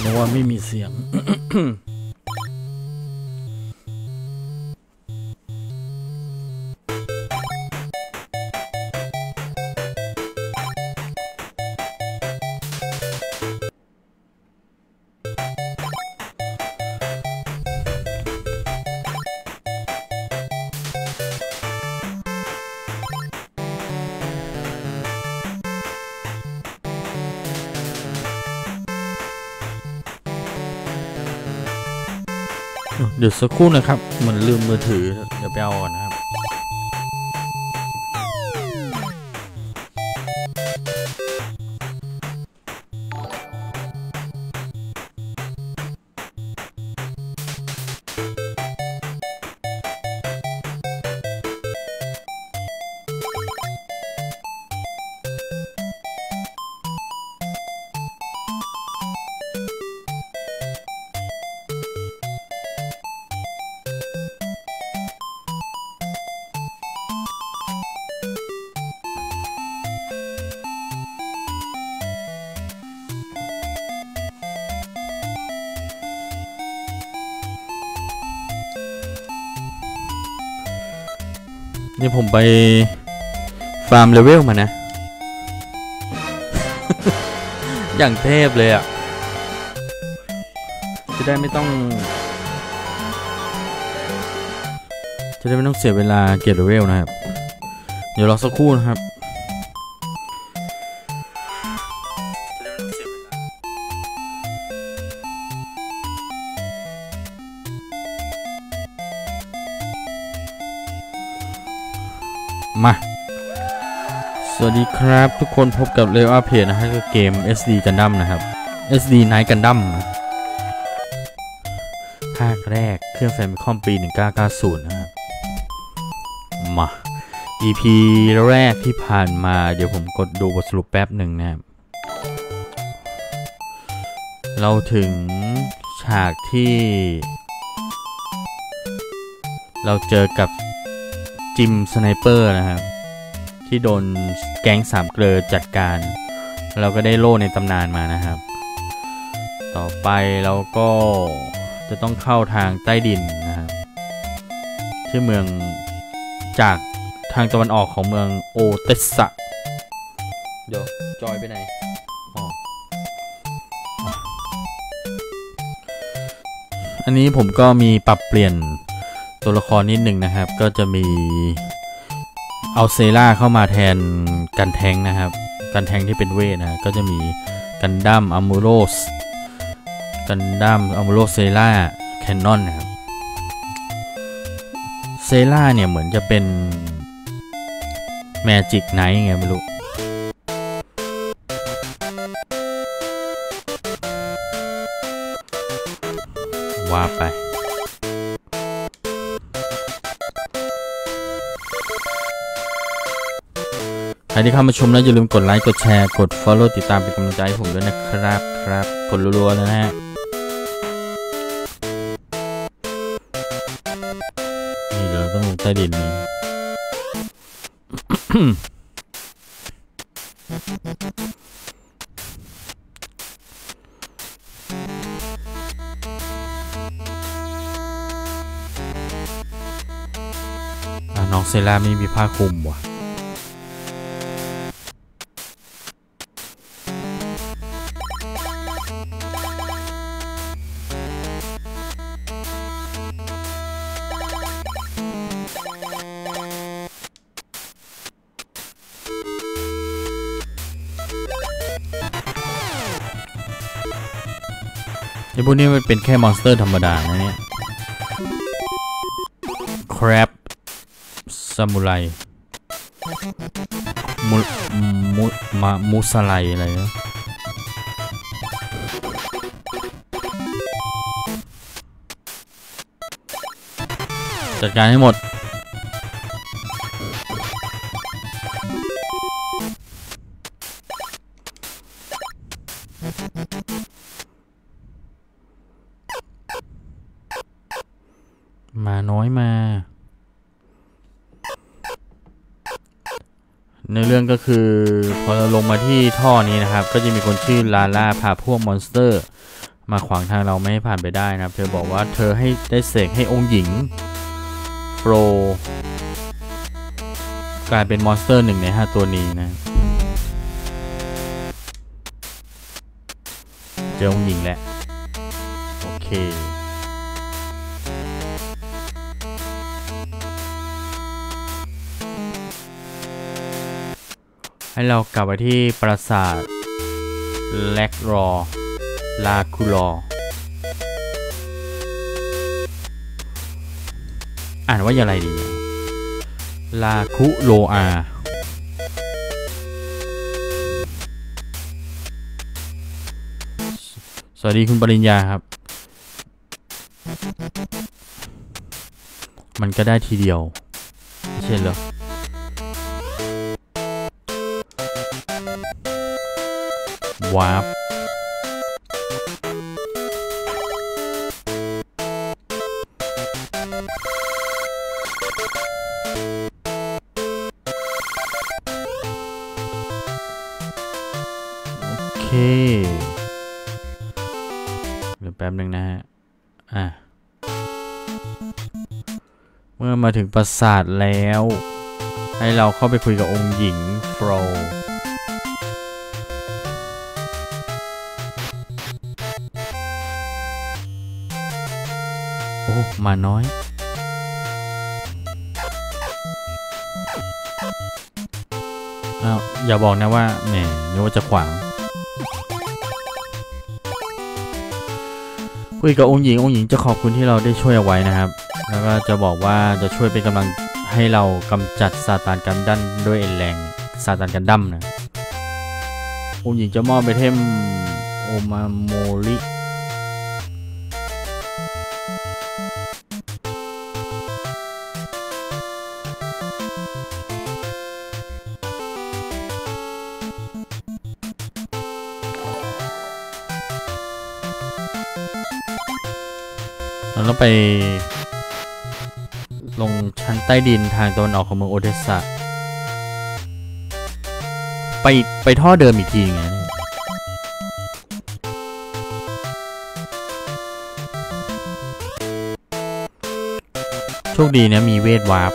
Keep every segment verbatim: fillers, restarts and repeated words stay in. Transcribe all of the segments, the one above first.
ราะว่าไม่มีเสียง เดี๋ยวสักครู่นะครับเหมือนลืมมือถือเดี๋ยวไปเอาก่อนนะครับนี่ผมไปฟาร์มเลเวลมานะ อย่างเทพเลยอ่ะจะได้ไม่ต้องจะได้ไม่ต้องเสียเวลาเก็บเลเวลนะครับเดี๋ยวรอสักครู่นะครับมาสวัสดีครับทุกคนพบกับเรลอาเพจนะฮะคือเกม เอส ดี Gundam นะครับ เอส ดี Night Gundam ภาคแรกเครื่อง Famicom ปีหนึ่งเก้าเก้าศูนย์นะครับมา อี พี แรกที่ผ่านมาเดี๋ยวผมกดดูบทสรุปแป๊บหนึ่งนะครับเราถึงฉากที่เราเจอกับจิมสไนเปอร์นะครับที่โดนแก๊งสามเกลอจัดการเราก็ได้โล่ในตำนานมานะครับต่อไปเราก็จะต้องเข้าทางใต้ดินนะครับที่เมืองจากทางตะวันออกของเมืองโอเตสะเดี๋ยวจอยไปไหนอ๋ออันนี้ผมก็มีปรับเปลี่ยนตัวละครนิดหนึ่งนะครับก็จะมีเอาเซล่าเข้ามาแทนกันแทงนะครับกันแทงที่เป็นเวทนะก็จะมีกันดั้มอัมูโรสกันดั้มอัมูโรสเซล่าแคนนอนนะครับเซล่าเนี่ยเหมือนจะเป็นแมจิกไนท์ไงไม่รู้ว่าไปใครที่เข้ามาชมแล้วอย่าลืมกดไลค์กดแชร์กด follow ติดตามเป็นกำลังใจให้ผมด้วยนะครับครับกดรัวๆเลยนะฮะนี่เดี๋ยวเราต้องลงใต้ดินนี้น้องเซล่าไม่มีผ้าคลุมว่ะไอ้พวกนี้มันเป็นแค่มอนสเตอร์ธรรมดานะเนี่ยครับซามูไรมุมุมามูสไลอะไรนะจัดการให้หมดมาน้อยมาในเรื่องก็คือพอเราลงมาที่ท่อนี้นะครับก็จะมีคนชื่อลาล่าพาพวกมอนสเตอร์มาขวางทางเราไม่ให้ผ่านไปได้นะครับเธอบอกว่าเธอให้ได้เสกให้องค์หญิงโฟรกลายเป็นมอนสเตอร์หนึ่งในห้าตัวนี้นะเจอองค์หญิงแล้วโอเคให้เรากลับไปที่ปราสาทแลกรอลาคูลออ่านว่าอย่างไรดีลาคุโลอาสวัสดีคุณปริญญาครับมันก็ได้ทีเดียวไม่ใช่เหรอวาร์ปโอเคเดี๋ยวแป๊บนึงนะฮะอ่ะเมื่อมาถึงปราสาทแล้วให้เราเข้าไปคุยกับองค์หญิงโฟรโอ้มาน้อยอ้าวอย่าบอกนะว่าแหมนึกว่าจะขวางคุยกับองค์หญิงองค์หญิงจะขอบคุณที่เราได้ช่วยเอาไว้นะครับแล้วก็จะบอกว่าจะช่วยเป็นกำลังให้เรากำจัดซาตานกันดั้มด้วยเอ็นแรงซาตานกันดั้มนะองค์หญิงจะมอบไปเทมโอมาโมริเราต้องไปลงชั้นใต้ดินทางตะวันออกของเมืองโอเดสซาไปไปท่อเดิมอีกทีไงโชคดีนะมีเวทวาร์ป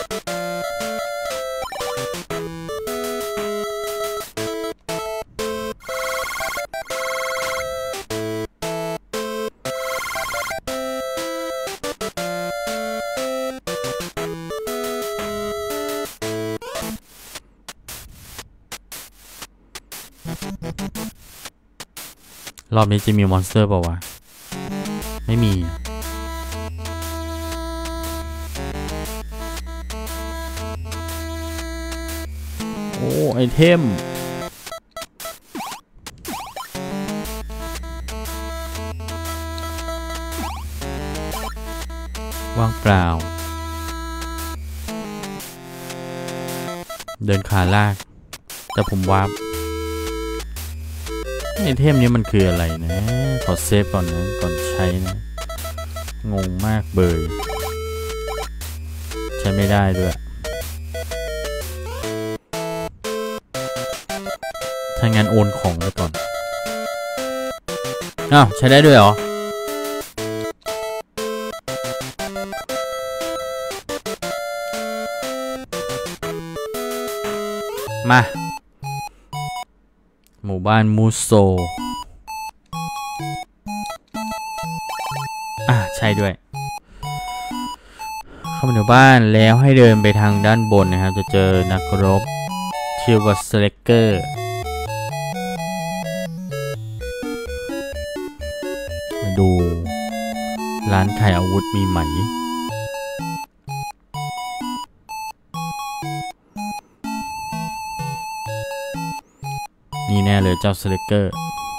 รอบนี้จะมีมอนสเตอร์เปล่าวะไม่มีโอ้ไอเทมว่างเปล่าเดินขาลากแต่ผมวาร์ปไอเทมนี้มันคืออะไรนะขอเซฟก่อนนะก่อนใช้นะงงมากเบยใช้ไม่ได้ด้วยถ้างั้นโอนของไปก่อนอ้าวใช้ได้ด้วยเหรอมาหมู่บ้านมูโซอ่ะใช่ด้วยเข้ามาในบ้านแล้วให้เดินไปทางด้านบนนะครับจะเจอนักรบชื่อว่าสเลกเกอร์มาดูร้านขายอาวุธมีไหมนี่แน่เลยเจ้าสเลกเกอร์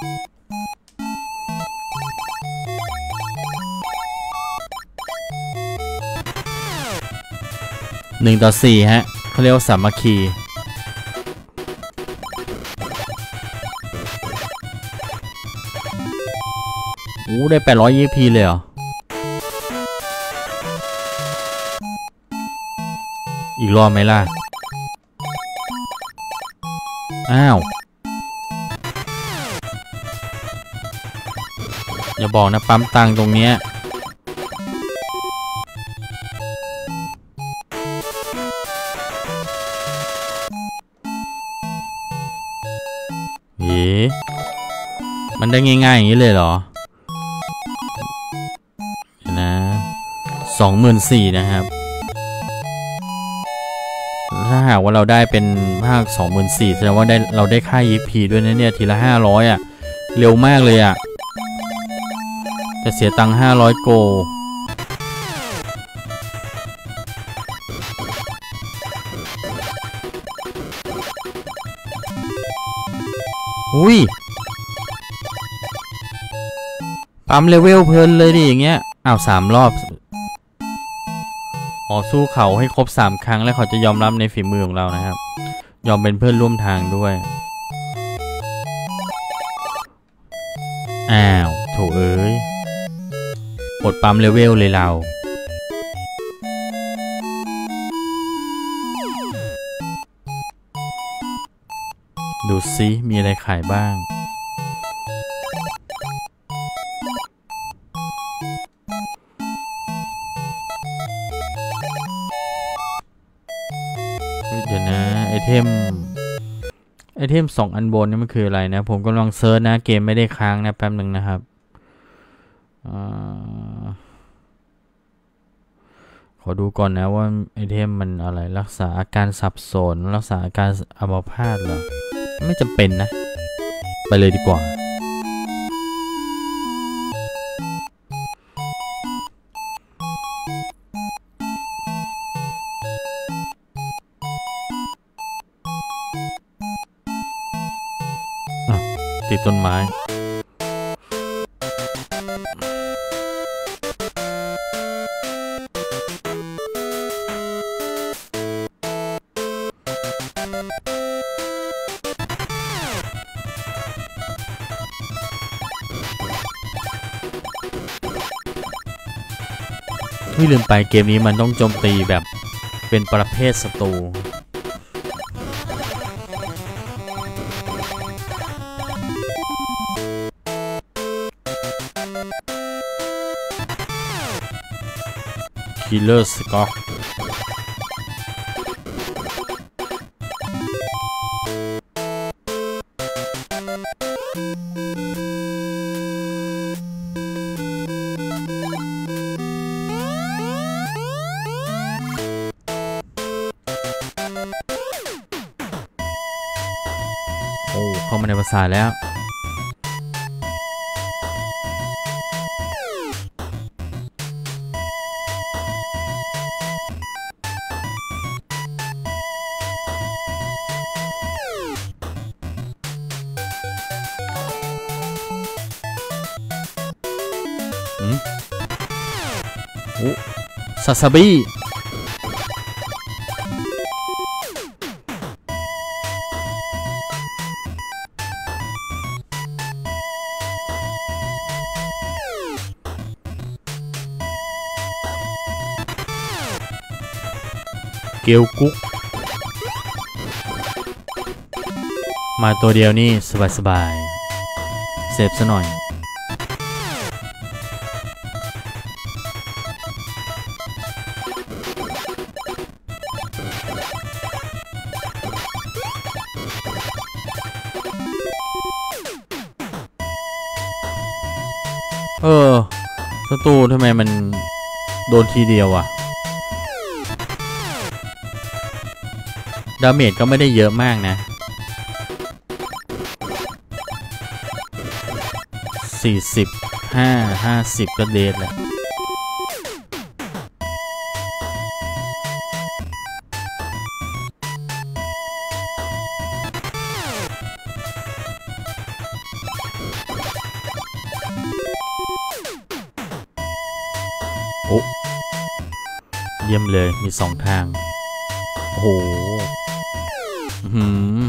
หนึ่งต่อสี่ฮะเขาเรียกว่าสามัคคีโอ้ได้แปดร้อย อี พี เลยเหรออีกรอบไหมล่ะอ้าวอย่าบอกนะปั๊มตังตรงเนี้ยเอ๊ะมันได้ง่ายๆอย่างนี้เลยเหรอนะสองหมื่นสี่นะครับถ้าหากว่าเราได้เป็นภาคสองหมื่นสี่แสดงว่าได้เราได้ค่า อี พี ด้วยนะเนี่ยทีละห้าร้อยอ่ะเร็วมากเลยอ่ะแต่เสียตังค์ห้าร้อยโกอุ้ยปั๊มเลเวลเพลินเลยดิอย่างเงี้ยอ้าวสามรอบอ๋อสู้เขาให้ครบสามครั้งแล้วเขาจะยอมรับในฝีมือของเรานะครับยอมเป็นเพื่อนร่วมทางด้วยอ้าวโถเอ้ยหมดปั๊มเลเวลเลยเราดูซิมีอะไรขายบ้างเดี๋ยวนะไอเทมไอเทมสองอันบนนี่มันคืออะไรนะผมกำลังเซิร์ชนะเกมไม่ได้ค้างนะแป๊บหนึ่งนะครับขอดูก่อนนะว่าไอเทมมันอะไรรักษาอาการสับสนรักษาอาการอัมพาตเหรอไม่จำเป็นนะไปเลยดีกว่าติดต้นไม้ไม่ลืมไปเกมนี้มันต้องโจมตีแบบเป็นประเภทศัตรูคิลเลอร์สก็อกโอ้เข้ามาในภาษาแล้วโอ้ซาซาบิเกียวกุ๊กมาตัวเดียวนี่สบายๆเซฟซะหน่อยเออศัตรูทำไมมันโดนทีเดียวอ่ะดาเมจก็ไม่ได้เยอะมากนะสี่สิบห้า ห้าสิบก็เดทแล้วโอ้เยี่ยมเลยมีสองทางโอ้โหหืม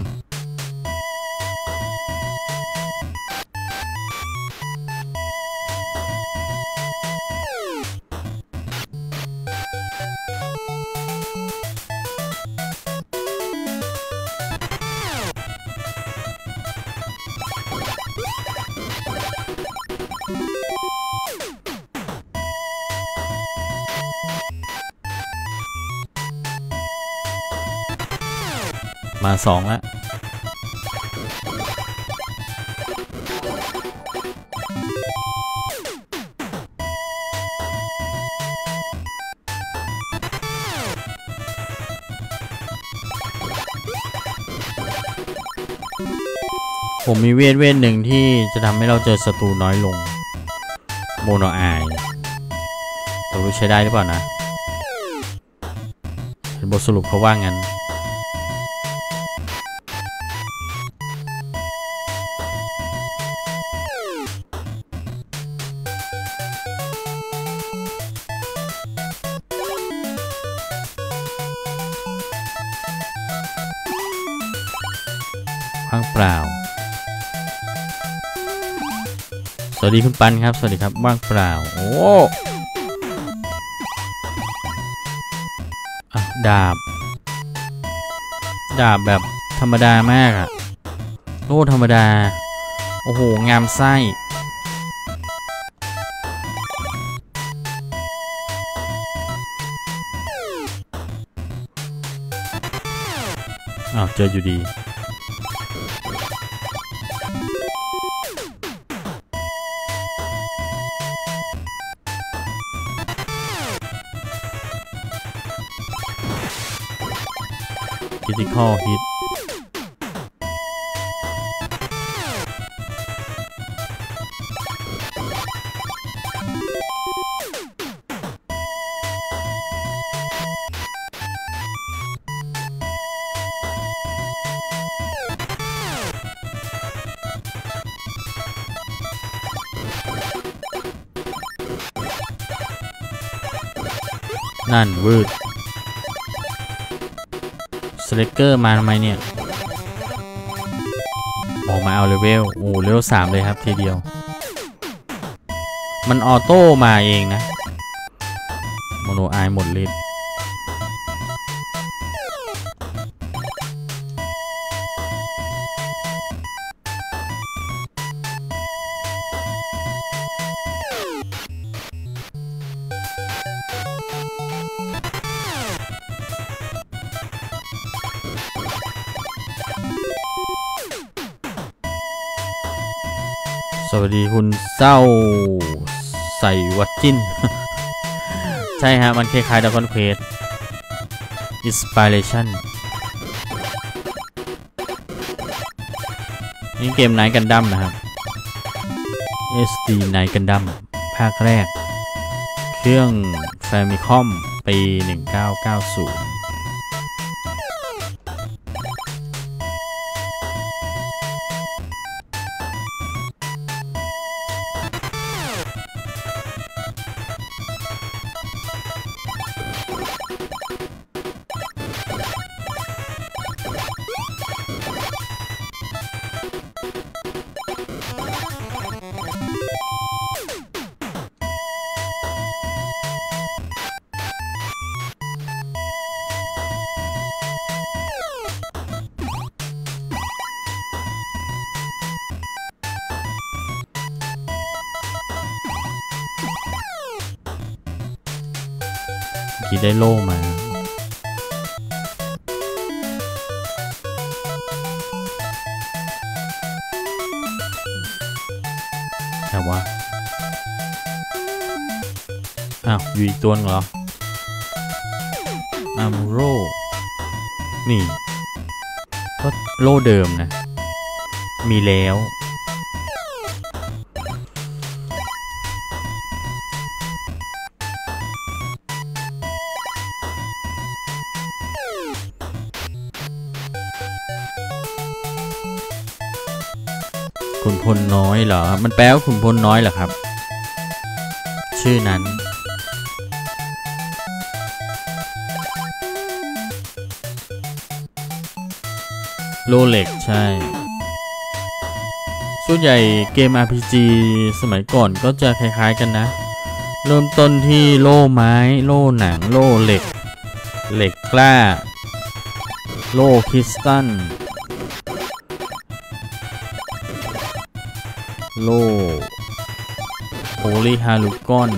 มาสองแล้วผมมีเวทเวทหนึ่งที่จะทำให้เราเจอศัตรูน้อยลงโมโนไอเรารู้ใช้ได้หรือเปล่านะเห็นบทสรุปเขาว่างั้นว่างเปล่าสวัสดีคุณปันครับสวัสดีครับว่างเปล่าโอ้ดาบดาบแบบธรรมดามากอะโล่ธรรมดาโอ้โหงามไส้อ้าวเจออยู่ดีCritical Hit นั่นวืดสเลกเกอร์มาทำไมเนี่ยออกมาเอาเลเวลโอ้เลเวลสามเลยครับทีเดียวมันออโต้มาเองนะโมโนไอหมดฤทธิ์สวัสดีคุณเศร้าใส่วัดจิ้น ใช่ฮะมันคล้ายๆ Dragon Quest Inspiration นี่เกม Night Gundam นะครับ เอส ดี Night Gundam ภาคแรกเครื่อง Famicom ปีหนึ่งเก้าเก้าศูนย์ที่ได้โล่มาแต่ว่าอ้าวอยู่อีกตัวนึงเหรออามูโร่นี่ก็โล่เดิมนะมีแล้วขุนพลน้อยเหรอมันแปลว่าขุนพลน้อยเหรอครับชื่อนั้นโลเล็กใช่ส่วนใหญ่เกม อาร์ พี จี สมัยก่อนก็จะคล้ายๆกันนะเริ่มต้นที่โล่ไม้โล่หนังโล่เหล็กเหล็กกล้าโล่คริสตัลโล่โพลีฮาลูกอน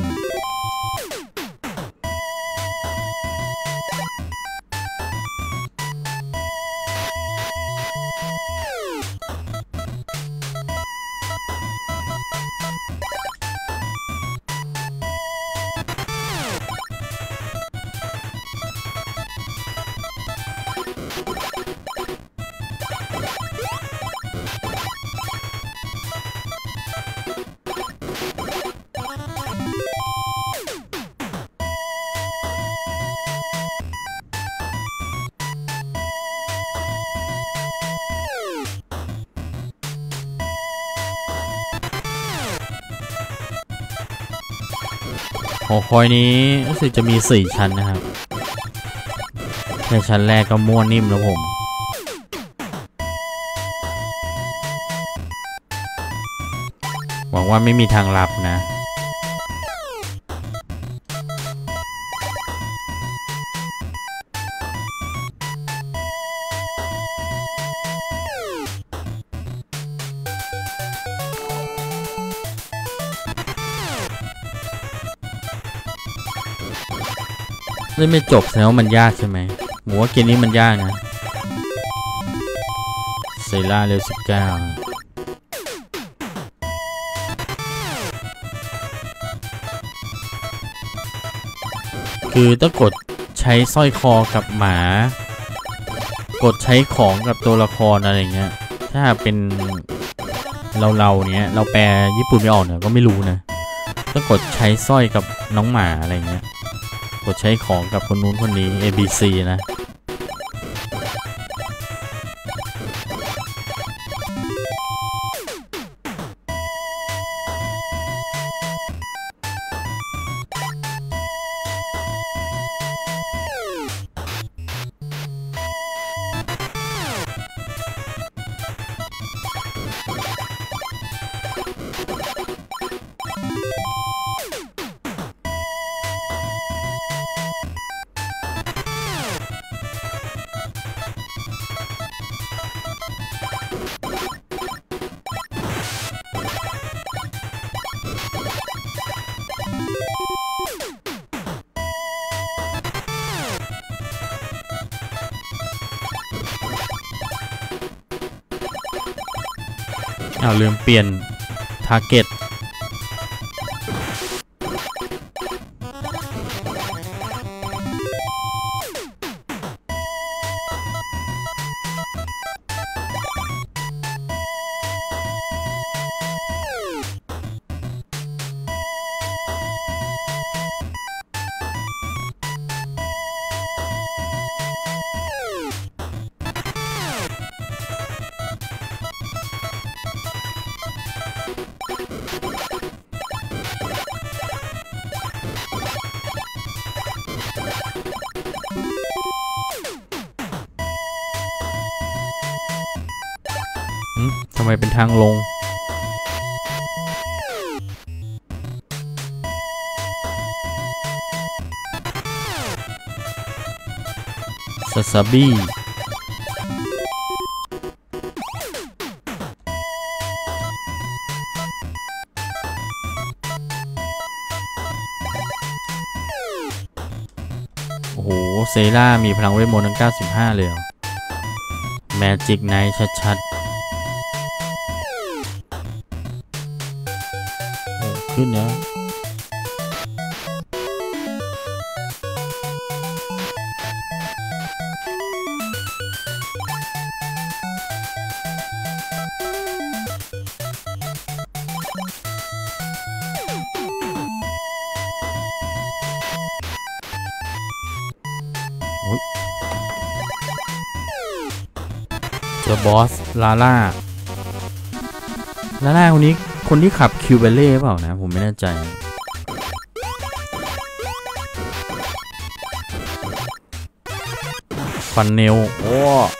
หอคอยนี้รู้สึกจะมีสี่ชั้นนะครับแค่ชั้นแรกก็ม้วนนิ่มแล้วผมหวังว่าไม่มีทางลับนะเล่นไม่จบแสดงว่ามันยากใช่ไหมหมูว่าเกมนี้มันยากนะเซล่าเร็วสิบเก้าคือต้องกดใช้สร้อยคอกับหมากดใช้ของกับตัวละครอะไรเงี้ยถ้าเป็นเราเราเนี้ยเราแปลญี่ปุ่นไม่ออกเนี่ยก็ไม่รู้นะต้องกดใช้สร้อยกับน้องหมาอะไรเงี้ยกดใช้ของกับคนนู้นคนนี้ เอ บี ซี นะอ้าวลืมเปลี่ยนทาร์เก็ตทำไมเป็นทางลงซาซาบิโอ้โหเซล่ามีพลังเวทมนต์ทั้งเก้าสิบห้าเลยเหรอแมจิกไนท์ชัดๆขึ้นเนอะเจอบอสลาล่าลาล่าคนนี้คนที่ขับคิวเบเล่เปล่านะผมไม่แน่ใจฟันเนลโอ้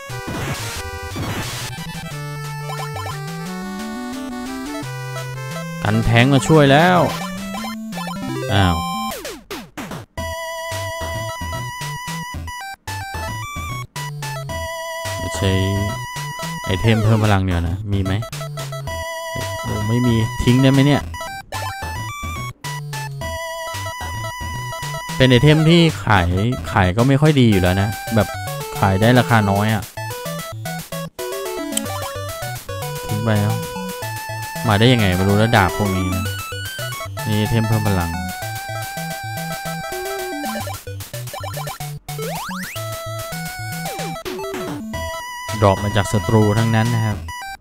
กันแทงมาช่วยแล้วอ้าวใช้ไอเทมเพิ่มพลังเนี่ยนะมีไหมโอ้ไม่มีทิ้งได้ไหมเนี่ยเป็นไอเทมที่ขายขายก็ไม่ค่อยดีอยู่แล้วนะแบบขายได้ราคาน้อยอะ่ะทิ้งไปแล้วมาได้ยังไงไม่รู้แล้วดาบพวกนี้นะนี่ไอเทมเพิ่มพลังดรอปมาจากศัตรูทั้งนั้นนะครับ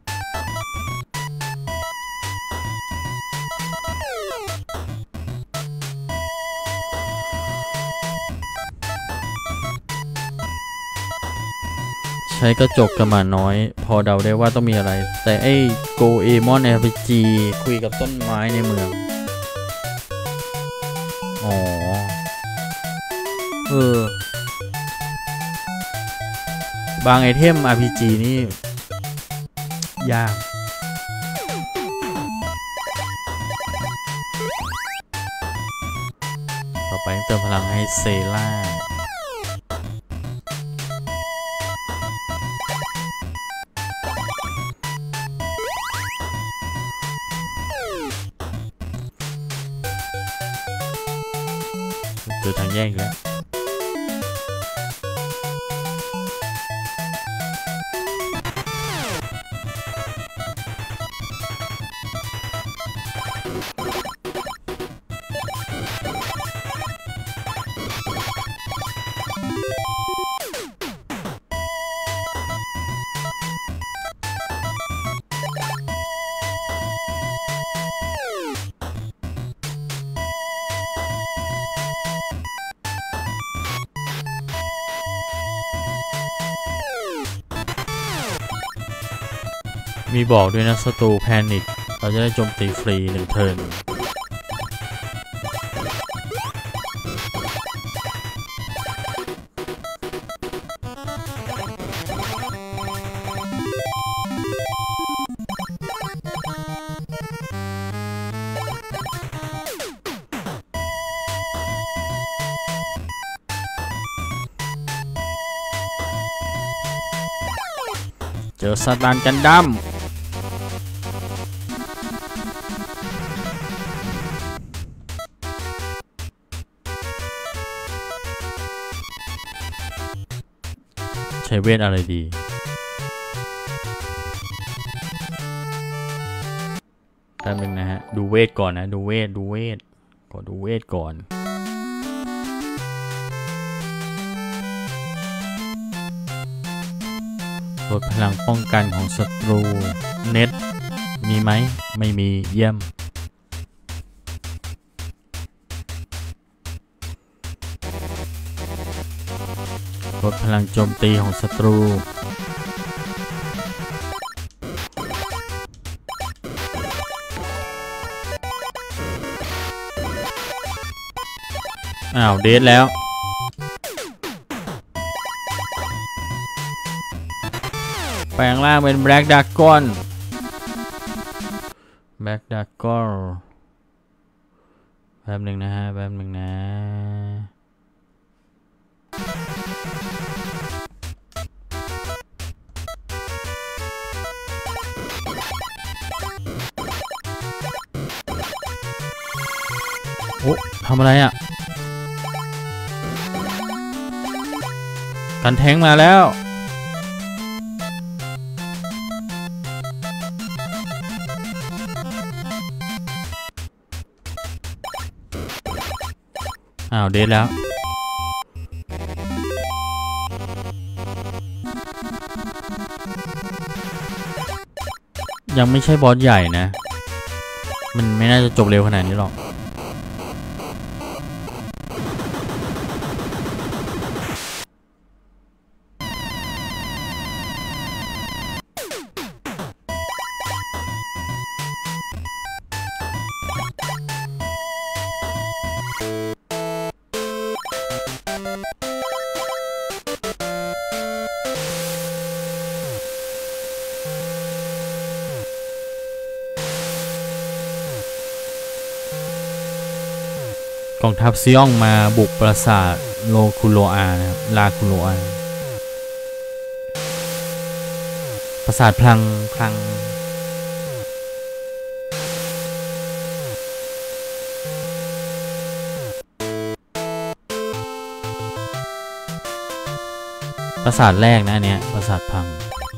ใช้กระจกกระหม่อมน้อยพอเดาได้ว่าต้องมีอะไรแต่ไอ้โกเอมอน อาร์ พี จี คุยกับต้นไม้ในเมืองออ๋อเออบางไอเทม อาร์ พี จี นี่ยากต่อไปเติมพลังให้เซล่าเจอทางแยกแล้วมีบอกด้วยนะศัตรูแพนิคเราจะได้โจมตีฟรีหนึ่งเทิร์นเจอซาตานกันดั้มใช้เวทอะไรดีแป๊บนึงนะฮะดูเวทก่อนนะดูเวทดูเวทขอดูเวทก่อนลดพลังป้องกันของศัตรูเน็ตมีไหมไม่มีเยี่ยมลดพลังโจมตีของศัตรูอ้าวเดทแล้วแปลงร่างเป็นแบล็กดากอนแบล็กดากอนแป๊บหนึ่งนะฮะแป๊บหนึ่งนะโอ้ทำอะไรอ่ะกันแทงมาแล้วอ้าวเดทแล้วยังไม่ใช่บอสใหญ่นะมันไม่น่าจะจบเร็วขนาดนี้หรอกกองทัพซิอองมาบุกปราสาทโลคุโลอานะครับลาคุโลอาปราสาทพลังพลังปราสาทแรกนะอันเนี้ยปราสาทพัง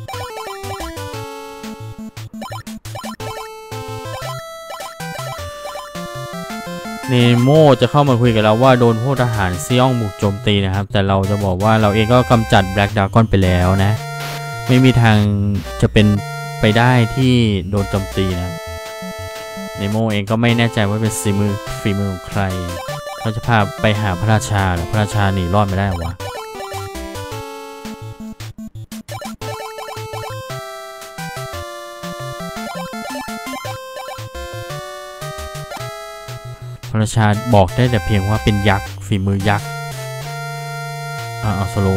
เนโมจะเข้ามาคุยกับเราว่าโดนพวกทหารซิอองบุกโจมตีนะครับแต่เราจะบอกว่าเราเองก็กำจัดแบล็กดากอนไปแล้วนะไม่มีทางจะเป็นไปได้ที่โดนโจมตีนะเนโมเองก็ไม่แน่ใจว่าเป็นฝีมือฝีมือของใครเขาจะพาไปหาพระราชาหรือพระราชาหนีรอดไม่ได้วะพราชาบอกได้แต่เพียงว่าเป็นยักษ์ฝีมือยักษ์อ่าเอาสโล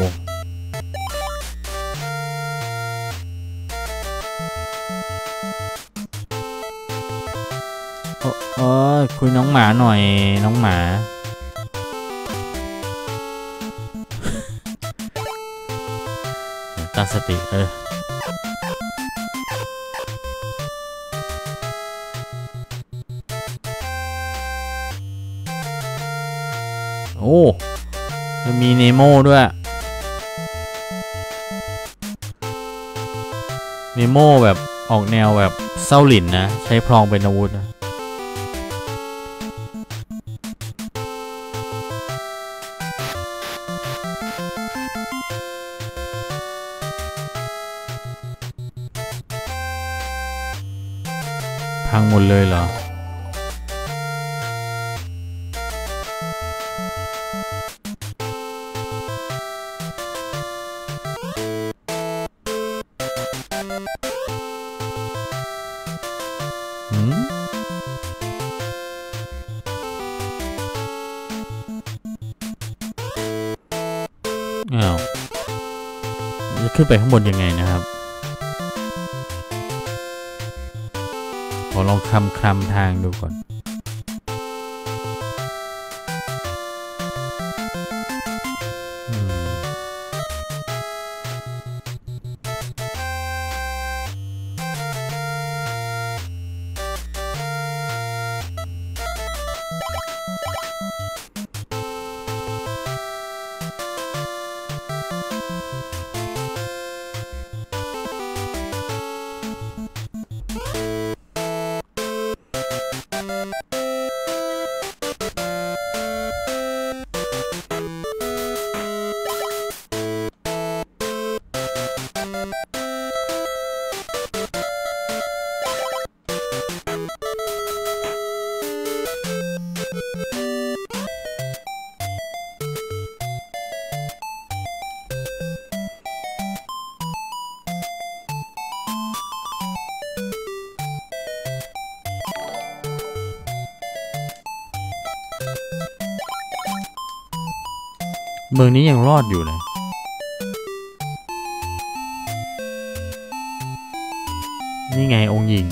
เออคุยน้องหมาหน่อยน้องหมาตั้งสติเออโอ้จะมีเนโม่ด้วยเนโม่แบบออกแนวแบบเศร้าหลินนะใช้พลองเป็นอาวุธนะพังหมดเลยเหรอหืมอ้าวจะขึ้นไปข้างบนยังไงนะครับขอลองคำคลำทางดูก่อนเมืองนี้ยังรอดอยู่เลยนี่ไงองค์หญิง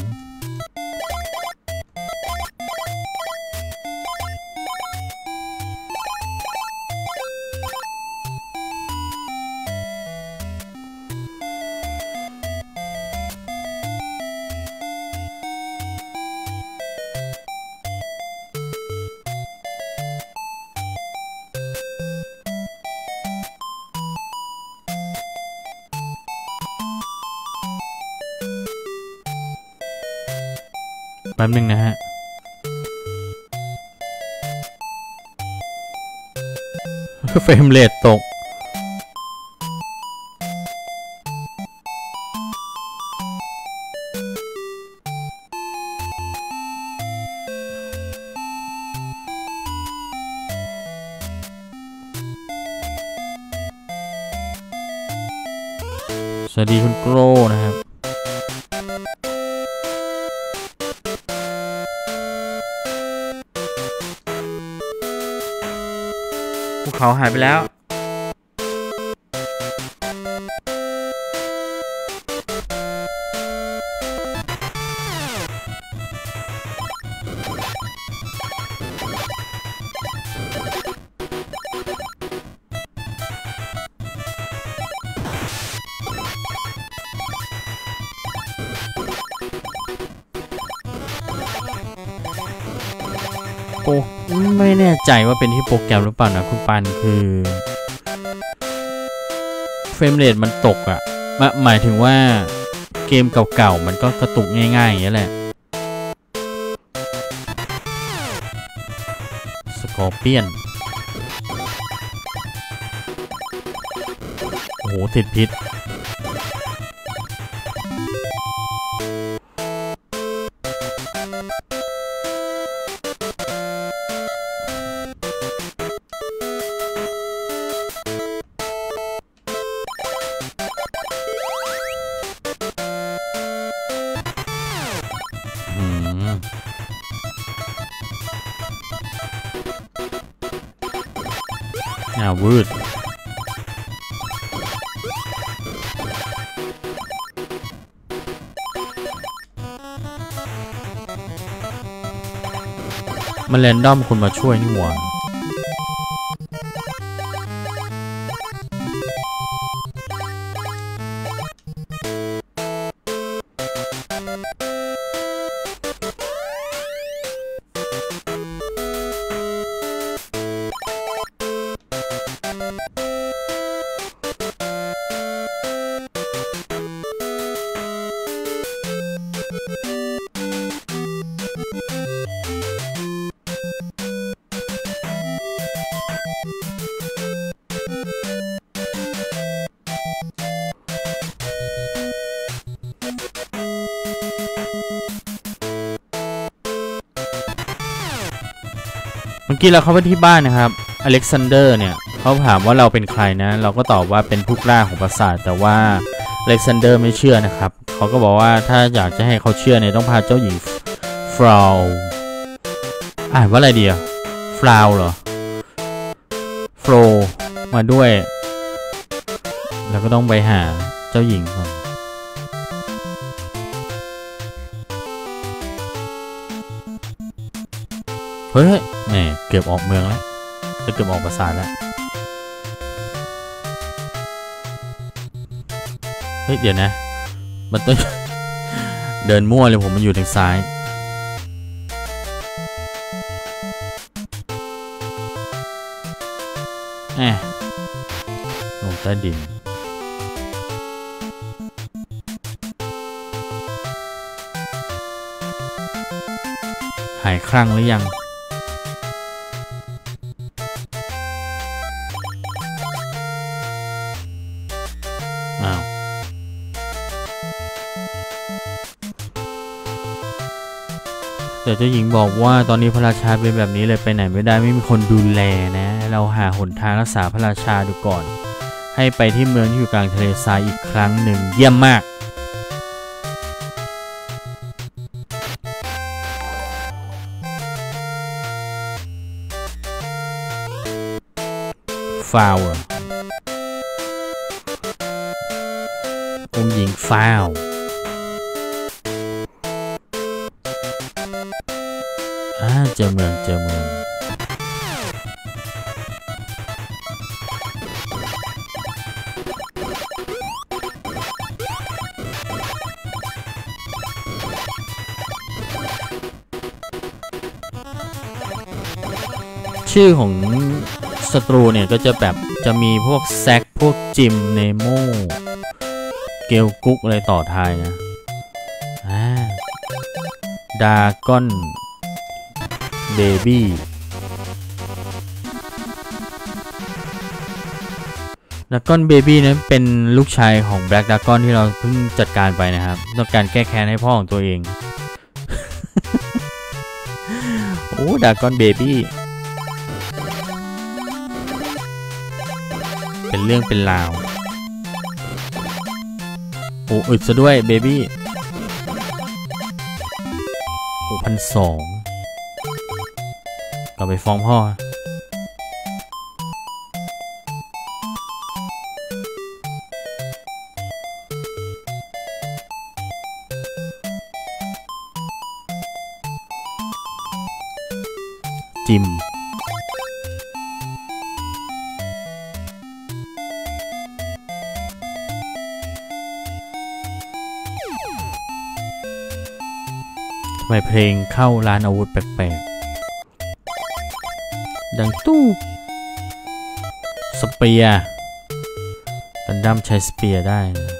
แป๊บนึงนะฮะเฟรมเรทตกสวัสดีคุณโกรนะครับภูเขาหายไปแล้วโอ้ไม่แน่ใจว่าเป็นที่โปรแกรมหรือเปล่านะคุณปันคือเฟรมเรทมันตกอ่ะหมายถึงว่าเกมเก่าๆมันก็กระตุกง่ายๆอย่างนี้แหละสกอร์เปียนโอ้โหติดพิษาววืดมันแรนดอมคนมาช่วยนี่หว่าเมื่อกี้เราเข้าไปที่บ้านนะครับอเล็กซานเดอร์เนี่ยเขาถามว่าเราเป็นใครนะเราก็ตอบว่าเป็นผู้กล้าของปราสาทแต่ว่าอเล็กซานเดอร์ไม่เชื่อนะครับเขาก็บอกว่าถ้าอยากจะให้เขาเชื่อเนี่ยต้องพาเจ้าหญิงฟลาวอ่านว่าอะไรดีอะฟลาวเหรอโฟลมาด้วยแล้วก็ต้องไปหาเจ้าหญิงก่อนเฮ้ยแหมเกือบออกเมืองแล้วจะเกือบออกปราสาทแล้วเฮ้ยเดี๋ยวนะมันต้อง เดินมั่วเลยผมมันอยู่ทางซ้ายแหมลงใต้ดินหายคลั่งหรือยังอ้าวแต่เจ้าหญิงบอกว่าตอนนี้พระราชาเป็นแบบนี้เลยไปไหนไม่ได้ไม่มีคนดูแลนะเราหาหนทางรักษาพระราชาดูก่อนให้ไปที่เมืองที่อยู่กลางทะเลทรายอีกครั้งหนึ่งเยี่ยมมากฟาวองค์หญิงฟาวอ่าเจอเมืองเจอเมืองชื่อของศัตรูเนี่ยก็จะแบบจะมีพวกแซกพวกจิมเนโมเกลกุ๊กอะไรต่อท้ายนะอ่าดาก้อนเบบี้ดาก้อนเบบี้นั้นเป็นลูกชายของแบล็กดาก้อนที่เราเพิ่งจัดการไปนะครับต้องการแก้แค้นให้พ่อของตัวเอง โอ้ดาก้อนเบบี้เป็นเรื่องเป็นราวโอ้อึดซะด้วยเบบี้โอ้พันสองเราไปฟ้องพ่อจิมทำไมเพลงเข้าร้านอาวุธแปลกๆดังตู้สเปียร์กันดั้มใช้สเปียร์ได้นะ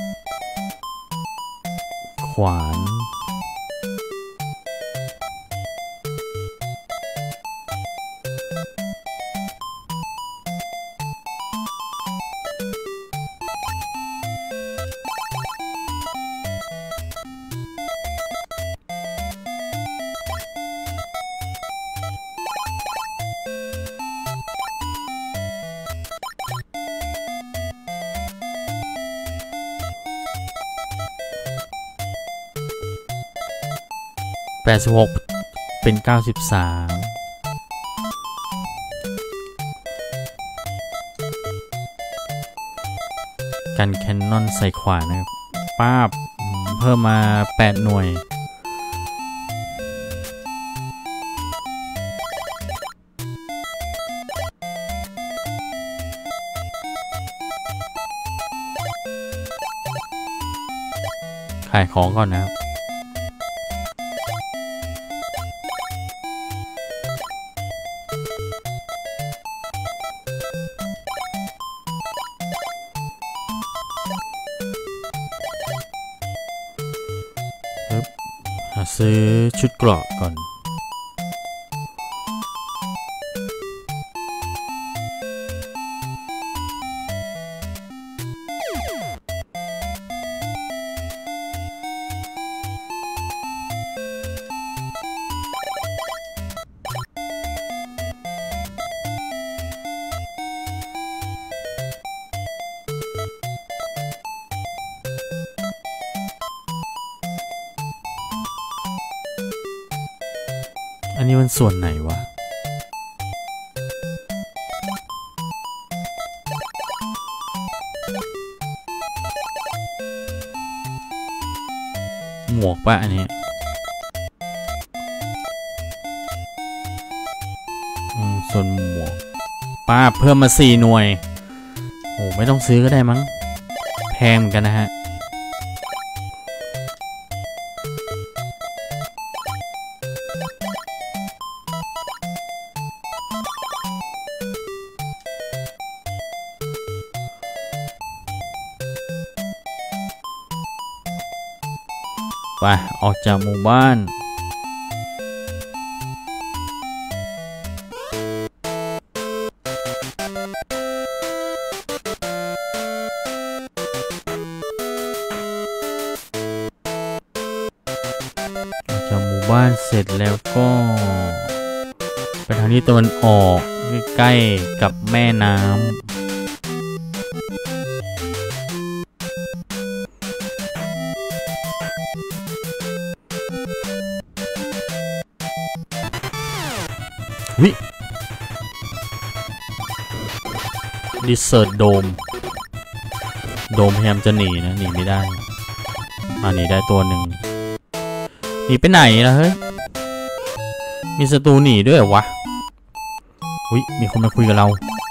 ขวานแปดสิบหกเป็นเก้าสิบสามกันแคนนอนใส่ขวานนะครับป้าบเพิ่มมาแปดหน่วยขายของก่อนนะครับหาซื้อชุดเกราะก่อนอันนี้มันส่วนไหนวะหมวกปะอันนี้อืมส่วนหมวกป้าเพิ่มมาสี่หน่วยโอ้ไม่ต้องซื้อก็ได้มั้งแพงเหมือนกันนะฮะไปออกจากหมู่บ้านออกจากหมู่บ้านเสร็จแล้วก็ไปทางที่ตะวันออกใกล้กับแม่น้ำวิดิเซอร์โดมโดมพยายามจะหนีนะหนีไม่ได้อ่าหนีได้ตัวหนึ่งหนีไปไหนล่ะเฮ้ยมีศัตรูหนีด้วยเหรอวะวิมีคนมาคุยกับเรา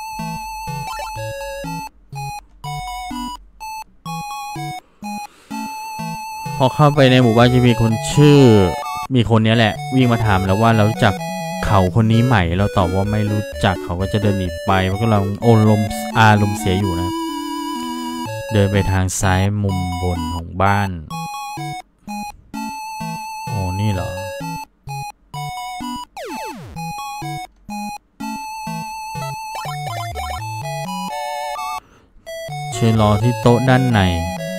พอเข้าไปในหมู่บ้านจะมีคนชื่อมีคนนี้แหละวิ่งมาถามแล้วว่าเราจักเขาคนนี้ใหม่เราตอบว่าไม่รู้จักเขาก็จะเดินหนีไปเพราะกำลังโอลมอารมณ์เสียอยู่นะเดินไปทางซ้ายมุมบนของบ้านโอ้นี่เหรอเชิญรอที่โต๊ะด้านใน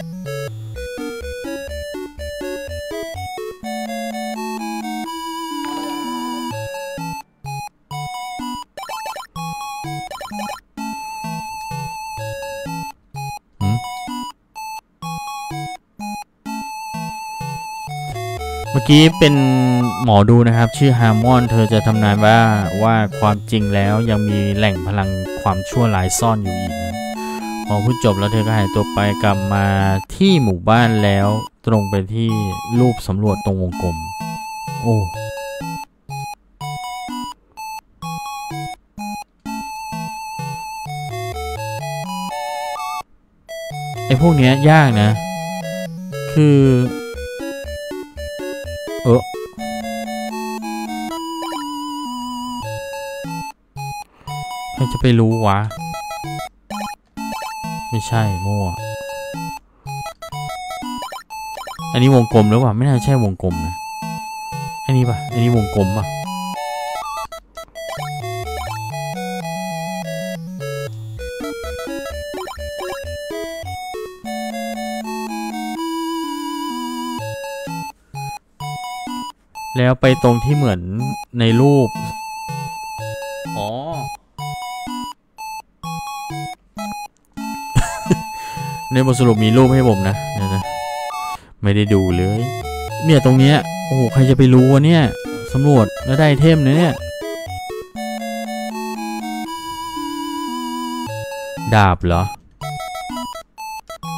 เมื่อกี้เป็นหมอดูนะครับชื่อฮาร์มอนเธอจะทำนายว่าว่าความจริงแล้วยังมีแหล่งพลังความชั่วร้ายซ่อนอยู่อีกนะพอพูดจบแล้วเธอก็หายตัวไปกลับมาที่หมู่บ้านแล้วตรงไปที่รูปสำรวจตรงวงกลมโอ้ไอพวกเนี้ยยากนะคือเออใครจะไปรู้วะไม่ใช่มั่วอันนี้วงกลมหรือเปล่าไม่น่าใช่วงกลมนะอันนี้ป่ะอันนี้วงกลมป่ะแล้วไปตรงที่เหมือนในรูปอ๋อ ในบทสรุปมีรูปให้ผมนะเนี่ยนะไม่ได้ดูเลยเนี่ยตรงเนี้ยโอ้โหใครจะไปรู้วะเนี่ยสำรวจแล้วได้เทมนะเนี่ยดาบเหรอ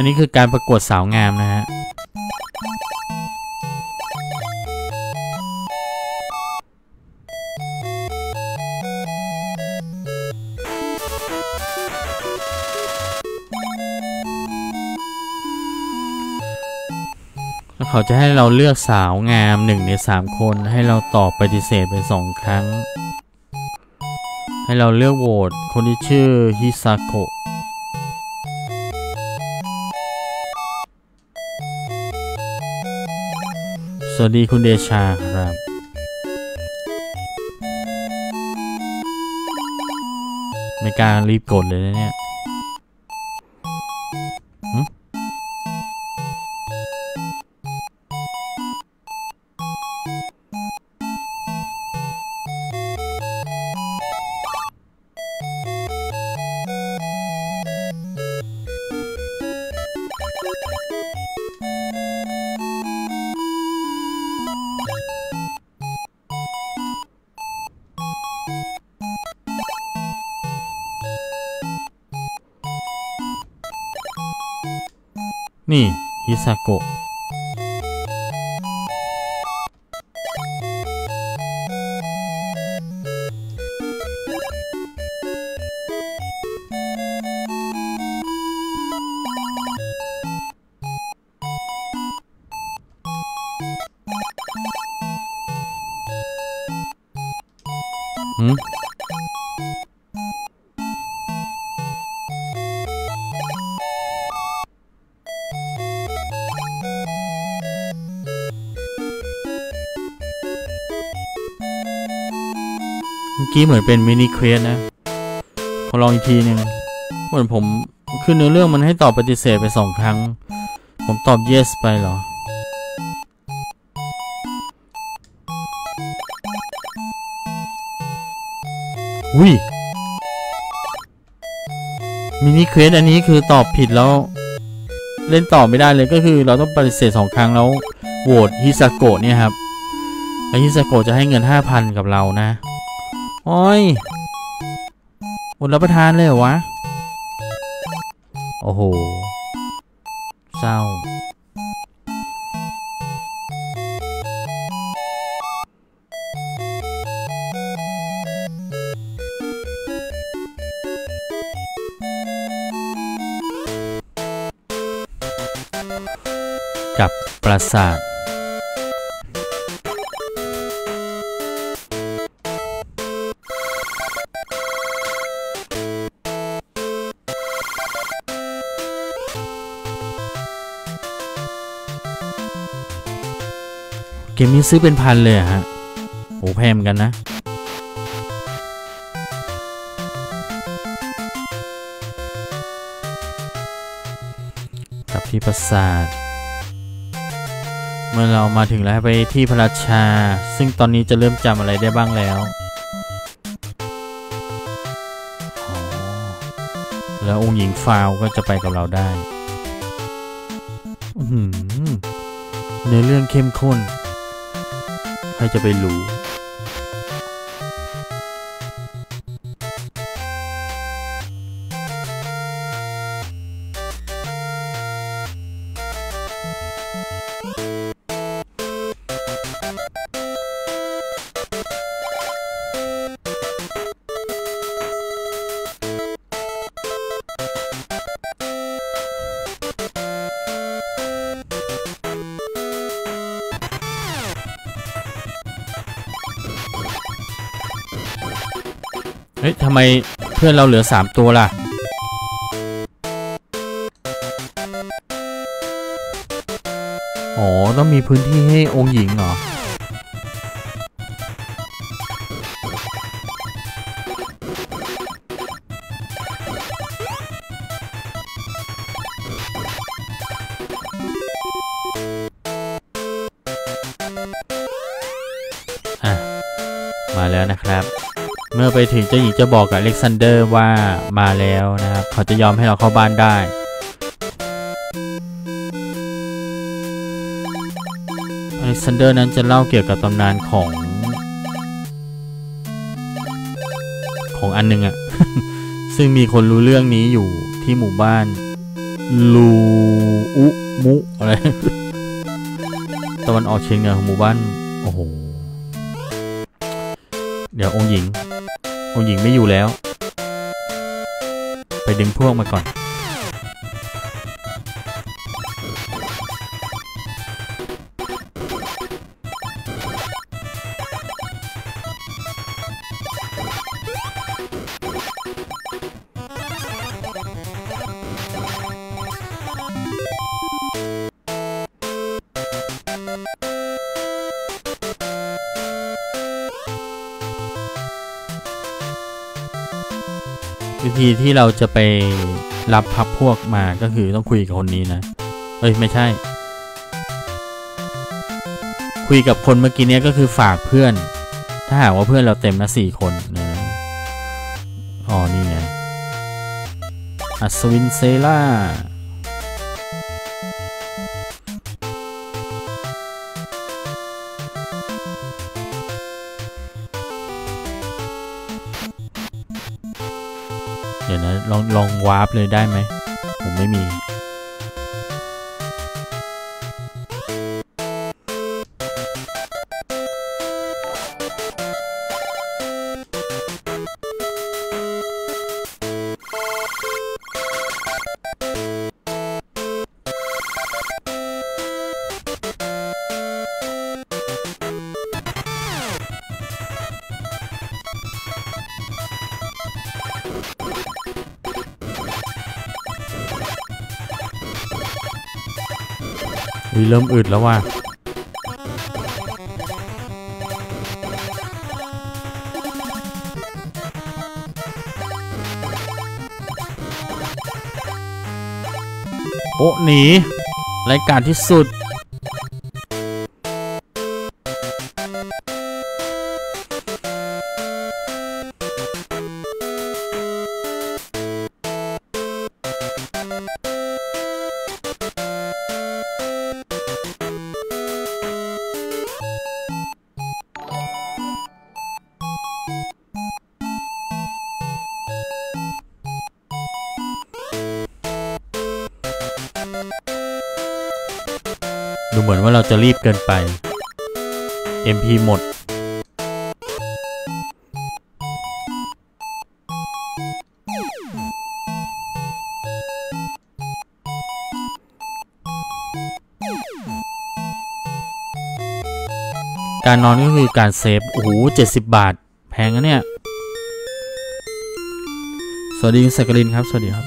นี้คือการประกวดสาวงามนะฮะเขาจะให้เราเลือกสาวงามหนึ่งในสามคนให้เราตอบปฏิเสธไปสองครั้งให้เราเลือกโหวตคนที่ชื่อฮิซาโกะสวัสดีคุณเดชาครับไม่กล้ารีบกดเลยนะเนี่ยนี่ฮิซาโกะหืมเมื่อกี้เหมือนเป็นมินิเควสนะขอลองอีกทีหนึ่งเหมือนผมคือเนื้อเรื่องมันให้ตอบปฏิเสธไปสองครั้งผมตอบ yes ไปเหรออุ้ยมินิเควสอันนี้คือตอบผิดแล้วเล่นต่อไม่ได้เลยก็คือเราต้องปฏิเสธสองครั้งแล้วโหวตฮิซาโกะเนี่ยครับแล้วฮิซาโกะจะให้เงิน ห้าพัน กับเรานะโอ้ยอดรับประทานเลยเหรอวะโอ้โหเศร้ากับปราสาทเกมนี้ซื้อเป็นพันเลยฮะโอ้แพงกันนะกับที่ปราสาทเมื่อเรามาถึงแล้วไปที่พระราชาซึ่งตอนนี้จะเริ่มจำอะไรได้บ้างแล้วแล้วองค์หญิงฟาวก็จะไปกับเราได้เนื้อเรื่องเข้มข้นใครจะไปรู้เฮ้ยทำไมเพื่อนเราเหลือสามตัวล่ะอ๋อต้องมีพื้นที่ให้องค์หญิงเหรออ่ะมาแล้วนะครับเมื่อไปถึงเจ้าหญิงจะบอกกับอเล็กซานเดอร์ว่ามาแล้วนะครับเขาจะยอมให้เราเข้าบ้านได้อเล็กซานเดอร์นั้นจะเล่าเกี่ยวกับตำนานของของอันนึงอะ ซึ่งมีคนรู้เรื่องนี้อยู่ที่หมู่บ้านลูอุมุอะไรตะวันออกเฉียงเหนือของหมู่บ้านโอ้โหเดี๋ยวองค์หญิงองค์หญิงไม่อยู่แล้วไปดึงพวกมาก่อนวิธีที่เราจะไปรับพับพวกมาก็คือต้องคุยกับคนนี้นะเอ้ยไม่ใช่คุยกับคนเมื่อกี้นี้ก็คือฝากเพื่อนถ้าหากว่าเพื่อนเราเต็มนะสี่คนนะอ๋อนี่ไงอัศวินเซล่าเดี๋ยวนะลองลองวาร์ปเลยได้ไหมผมไม่มีเริ่มอึดแล้วว่ะโอ้หนีรายการที่สุดดูเหมือนว่าเราจะรีบเกินไป เอ็ม พี หมดการนอนก็คือการเซฟโอ้โหเจ็ดสิบบาทแพงนะเนี่ยสวัสดีสักกลินครับสวัสดีครับ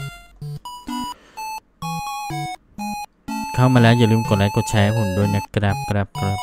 เข้ามาแล้วอย่าลืมกดไลค์กดแชร์ให้ผมด้วยนะครับครับครับ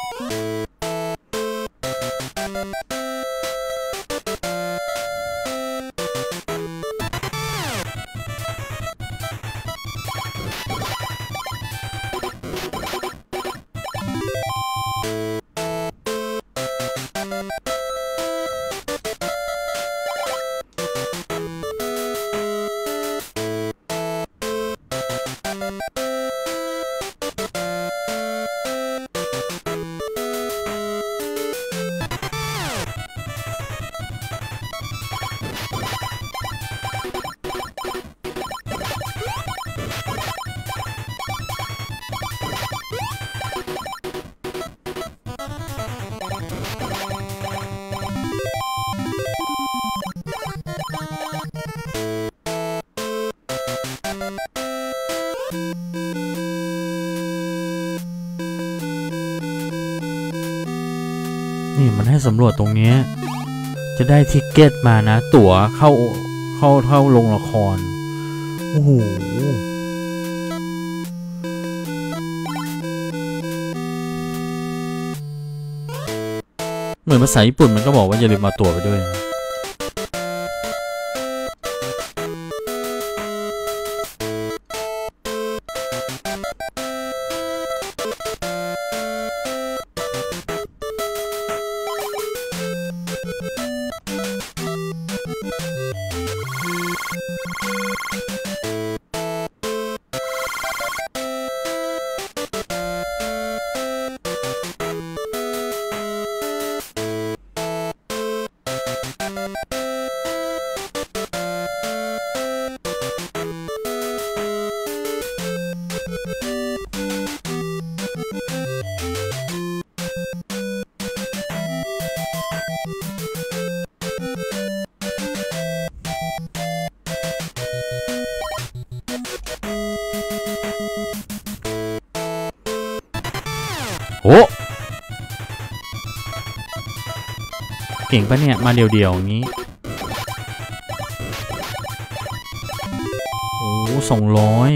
นี่มันให้สำรวจตรงนี้จะได้ทิกเก็ตมานะตั๋วเข้าเข้าเข้าโรงละครโอ้โหเหมือนภาษาญี่ปุ่นมันก็บอกว่าอย่าลืมมาตั๋วไปด้วยนะโอ้เก่งปะเนี่ยมาเดี่ยวๆอย่างนี้โอ้สองร้อย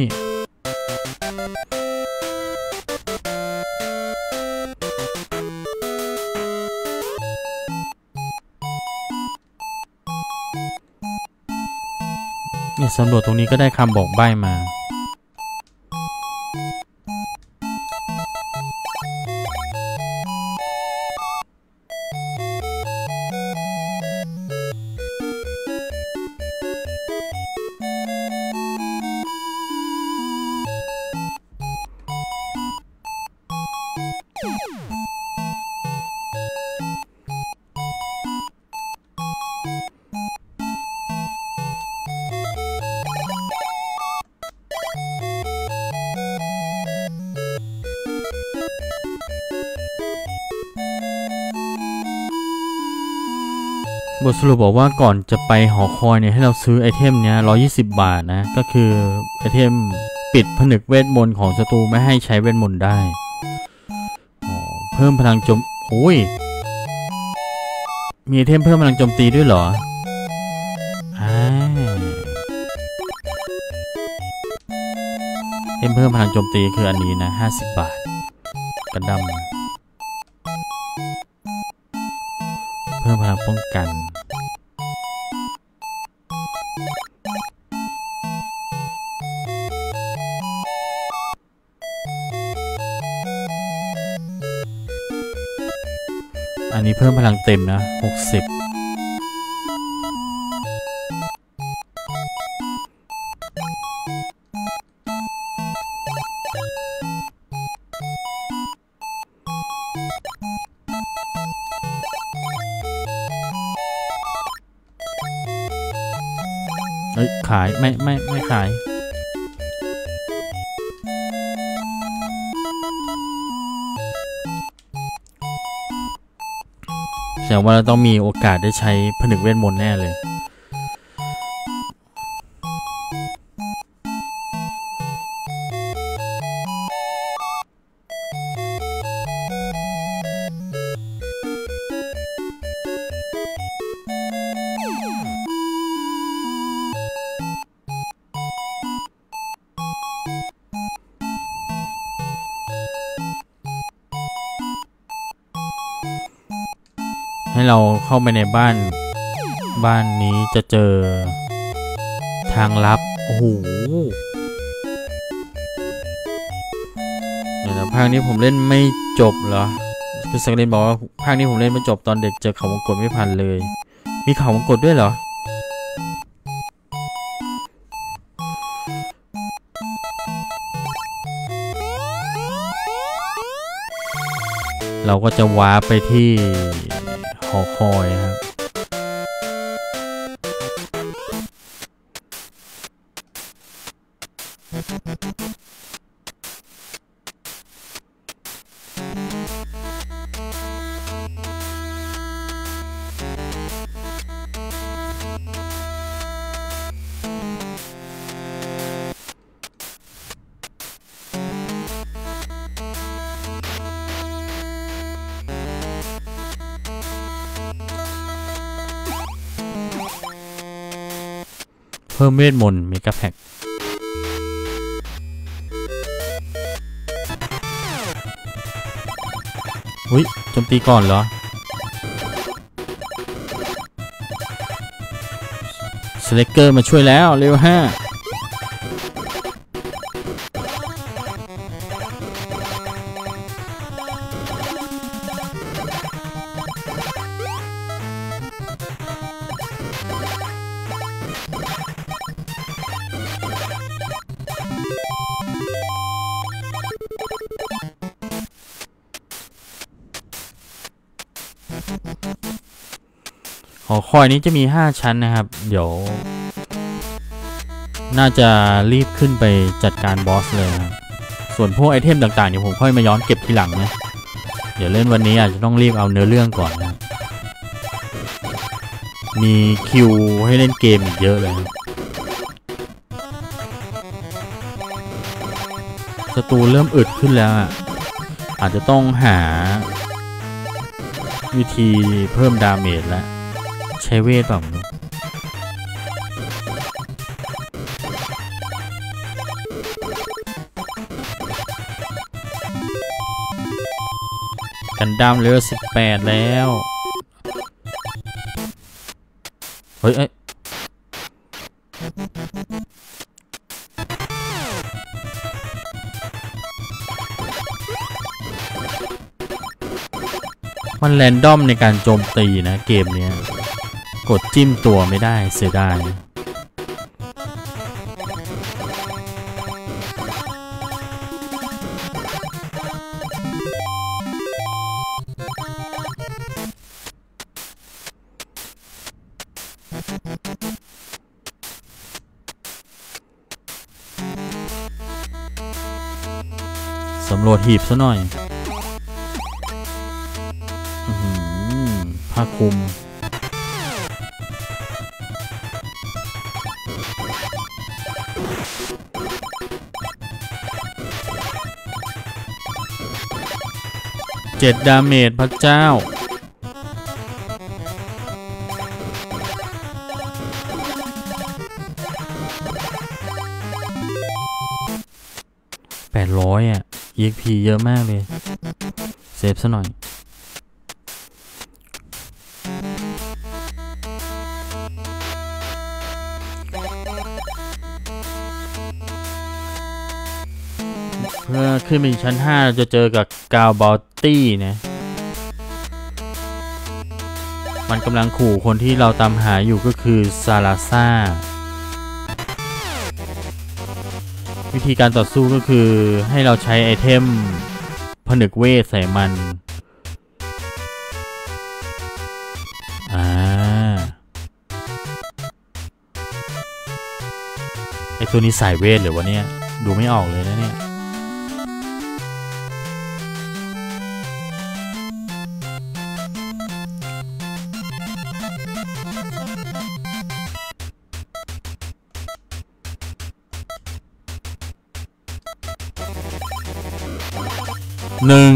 เนี่ยสำรวจตรงนี้ก็ได้คำบอกใบ้มาบทสรุปบอกว่าก่อนจะไปหอคอยเนี่ยให้เราซื้อไอเทมเนี้ยหนึ่งร้อยยี่สิบบาทนะก็คือไอเทมปิดผนึกเวทมนต์ของศัตรูไม่ให้ใช้เวทมนต์ได้เพิ่มพลังโจมโอ้ยมีไอเทมเพิ่มพลังโจมตีด้วยเหรออ่าไอเทมเพิ่มพลังโจมตีคืออันนี้นะห้าสิบบาทกระดำเพิ่มพลังป้องกันอันนี้เพิ่มพลังเต็มนะหกสิบเอ้ยขายไม่ไม่ไม่ขายแสดงว่าเราต้องมีโอกาสได้ใช้ผนึกเวทมนต์แน่เลยให้เราเข้าไปในบ้านบ้านนี้จะเจอทางลับโอ้โหเดี๋ยวนะภาคนี้ผมเล่นไม่จบเหรอคือสักเล่นบอกว่าภาคนี้ผมเล่นไม่จบตอนเด็กเจอเขาวงกตไม่พันเลยมีเขาวงกตด้วยเหรอเราก็จะว้าไปที่หอคอยครับเพิ่มเวทมนต์เมกาแพ็คอุ้ยโจมตีก่อนเหรอสเลกเกอร์มาช่วยแล้วเร็วห้าหอคอยนี้จะมีห้าชั้นนะครับเดี๋ยวน่าจะรีบขึ้นไปจัดการบอสเลยนะส่วนพวกไอเทมต่างๆเดี๋ยวผมค่อยมาย้อนเก็บทีหลังนะเดี๋ยวเล่นวันนี้อาจจะต้องรีบเอาเนื้อเรื่องก่อนนะมีคิวให้เล่นเกมอีกเยอะเลยศัตรูเริ่มอึดขึ้นแล้วอ่ะอาจจะต้องหาวิธีเพิ่มดาเมจแล้วใช้เวทแบบนี้กันดั้มเลเวลสิบแปดแล้วเฮ้ยเอ้ยมันแรนดอมในการโจมตีนะเกมนี้กดจิ้มตัวไม่ได้เสียดายสำรวจหีบซะหน่อยผ้าคลุมเจ็ดดาเมจพระเจ้าแปดร้อยอ่ะ อี เอ็กซ์ พี เยอะมากเลยเซฟซะหน่อยเพื่อขึ้นไปชั้นห้าเราจะเจอกับกาวบอลตี้นะมันกำลังขู่คนที่เราตามหาอยู่ก็คือซาลาซ่าวิธีการต่อสู้ก็คือให้เราใช้ไอเทมผนึกเวทใส่มันอ่าไอตัวนี้สายเวทหรือวะเนี่ยดูไม่ออกเลยนะเนี่ยหนึ่ง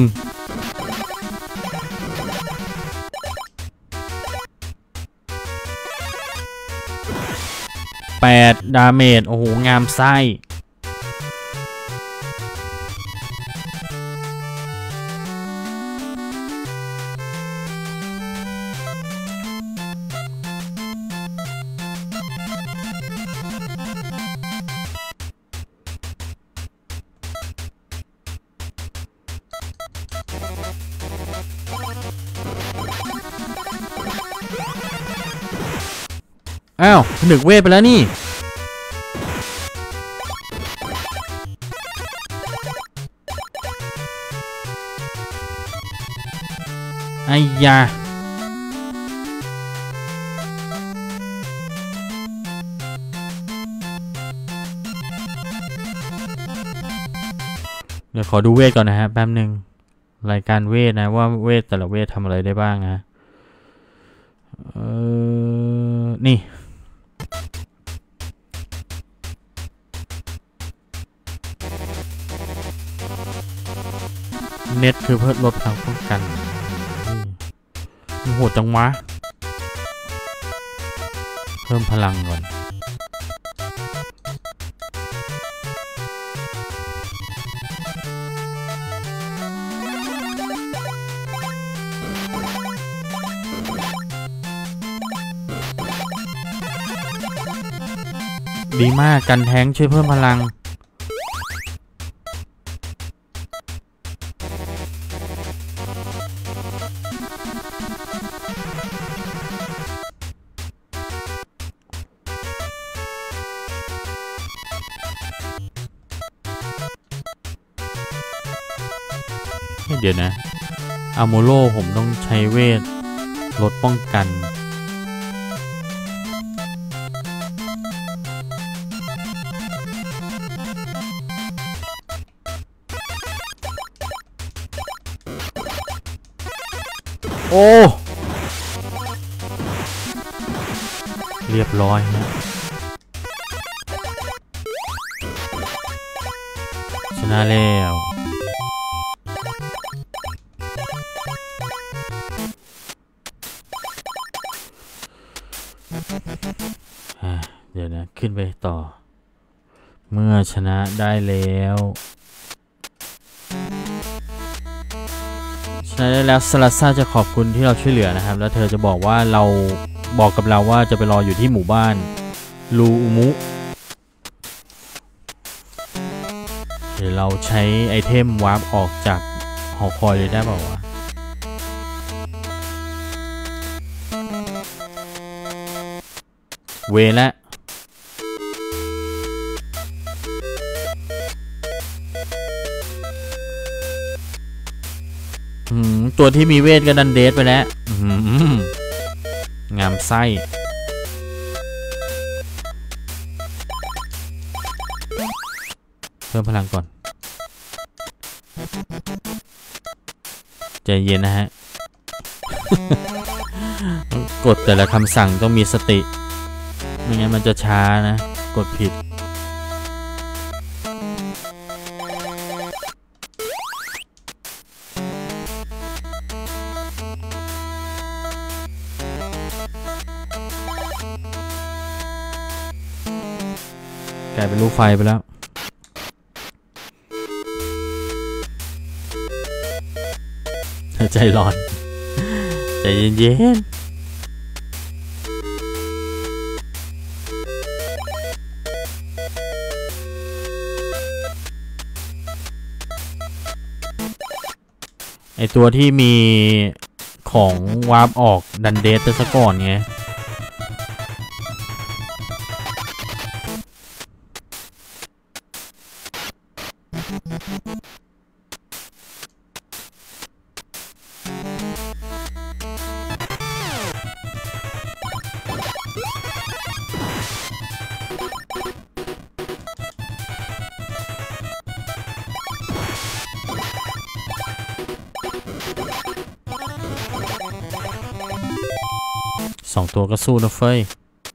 แปดดาเมจโอ้โหงามไส้อ้าวผนึกเวทไปแล้วนี่ไอ้ยาเดี๋ยวขอดูเวทก่อนนะฮะแป๊บหนึ่งรายการเวทนะว่าเวทแต่ละเวททำอะไรได้บ้างนะเออนี่เน็ตคือเพิ่มลดพลังป้องกันโหดจังวะเพิ่มพลังก่อนดีมากกันแท้งช่วยเพิ่มพลังเดี๋ยวนะอาโมโลผมต้องใช้เวทลดป้องกันโอ้เรียบร้อยฮะชนะแล้วเดี๋ยวนะขึ้นไปต่อเมื่อชนะได้แล้วชนะได้แล้วซาลาซ่าจะขอบคุณที่เราช่วยเหลือนะครับแล้วเธอจะบอกว่าเราบอกกับเราว่าจะไปรออยู่ที่หมู่บ้านลูอุมุเดี๋ยวเราใช้ไอเทมวาร์ปออกจากหอคอยเลยได้เปล่าวะเวละตัวที่มีเวทก็ดันเดทไปแล้วงามไส้เพิ่มพลังก่อนใจเย็นนะฮะ กดแต่ละคำสั่งต้องมีสติไม่งั้นมันจะช้านะกดผิดกลายเป็นลูกไฟไปแล้วใจร้อนใจเย็นๆไอตัวที่มีของวาร์ปออกดันเดทไปซะก่อนไงสองตัวก็สู้นะเฟ้ย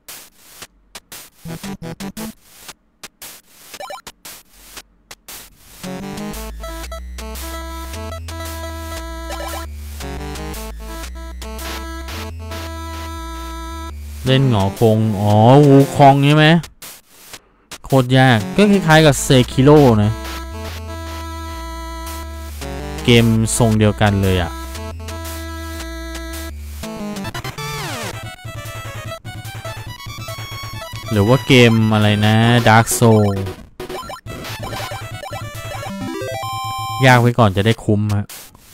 เล่นหงอคงอ๋อวูคองใช่ไหมโคตรยากก็คล้ายๆกับเซคิโร่นะเกมทรงเดียวกันเลยอ่ะหรือว่าเกมอะไรนะ Dark Soul ยากไว้ก่อนจะได้คุ้มฮะ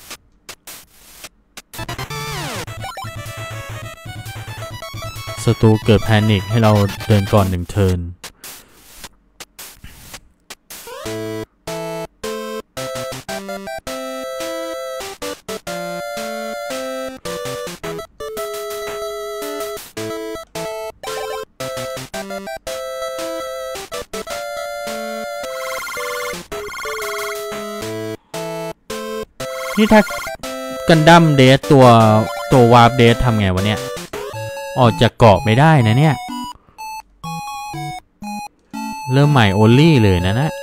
ศัตรูเกิดแพนิคให้เราเดินก่อนหนึ่งเทิร์นนี่ถ้ากันดั้มเดทตัวตัววาร์ปเดททำไงวะเนี่ยออกจากเกาะไม่ได้นะเนี่ยเริ่มใหม่โอลี่เลยนะนะ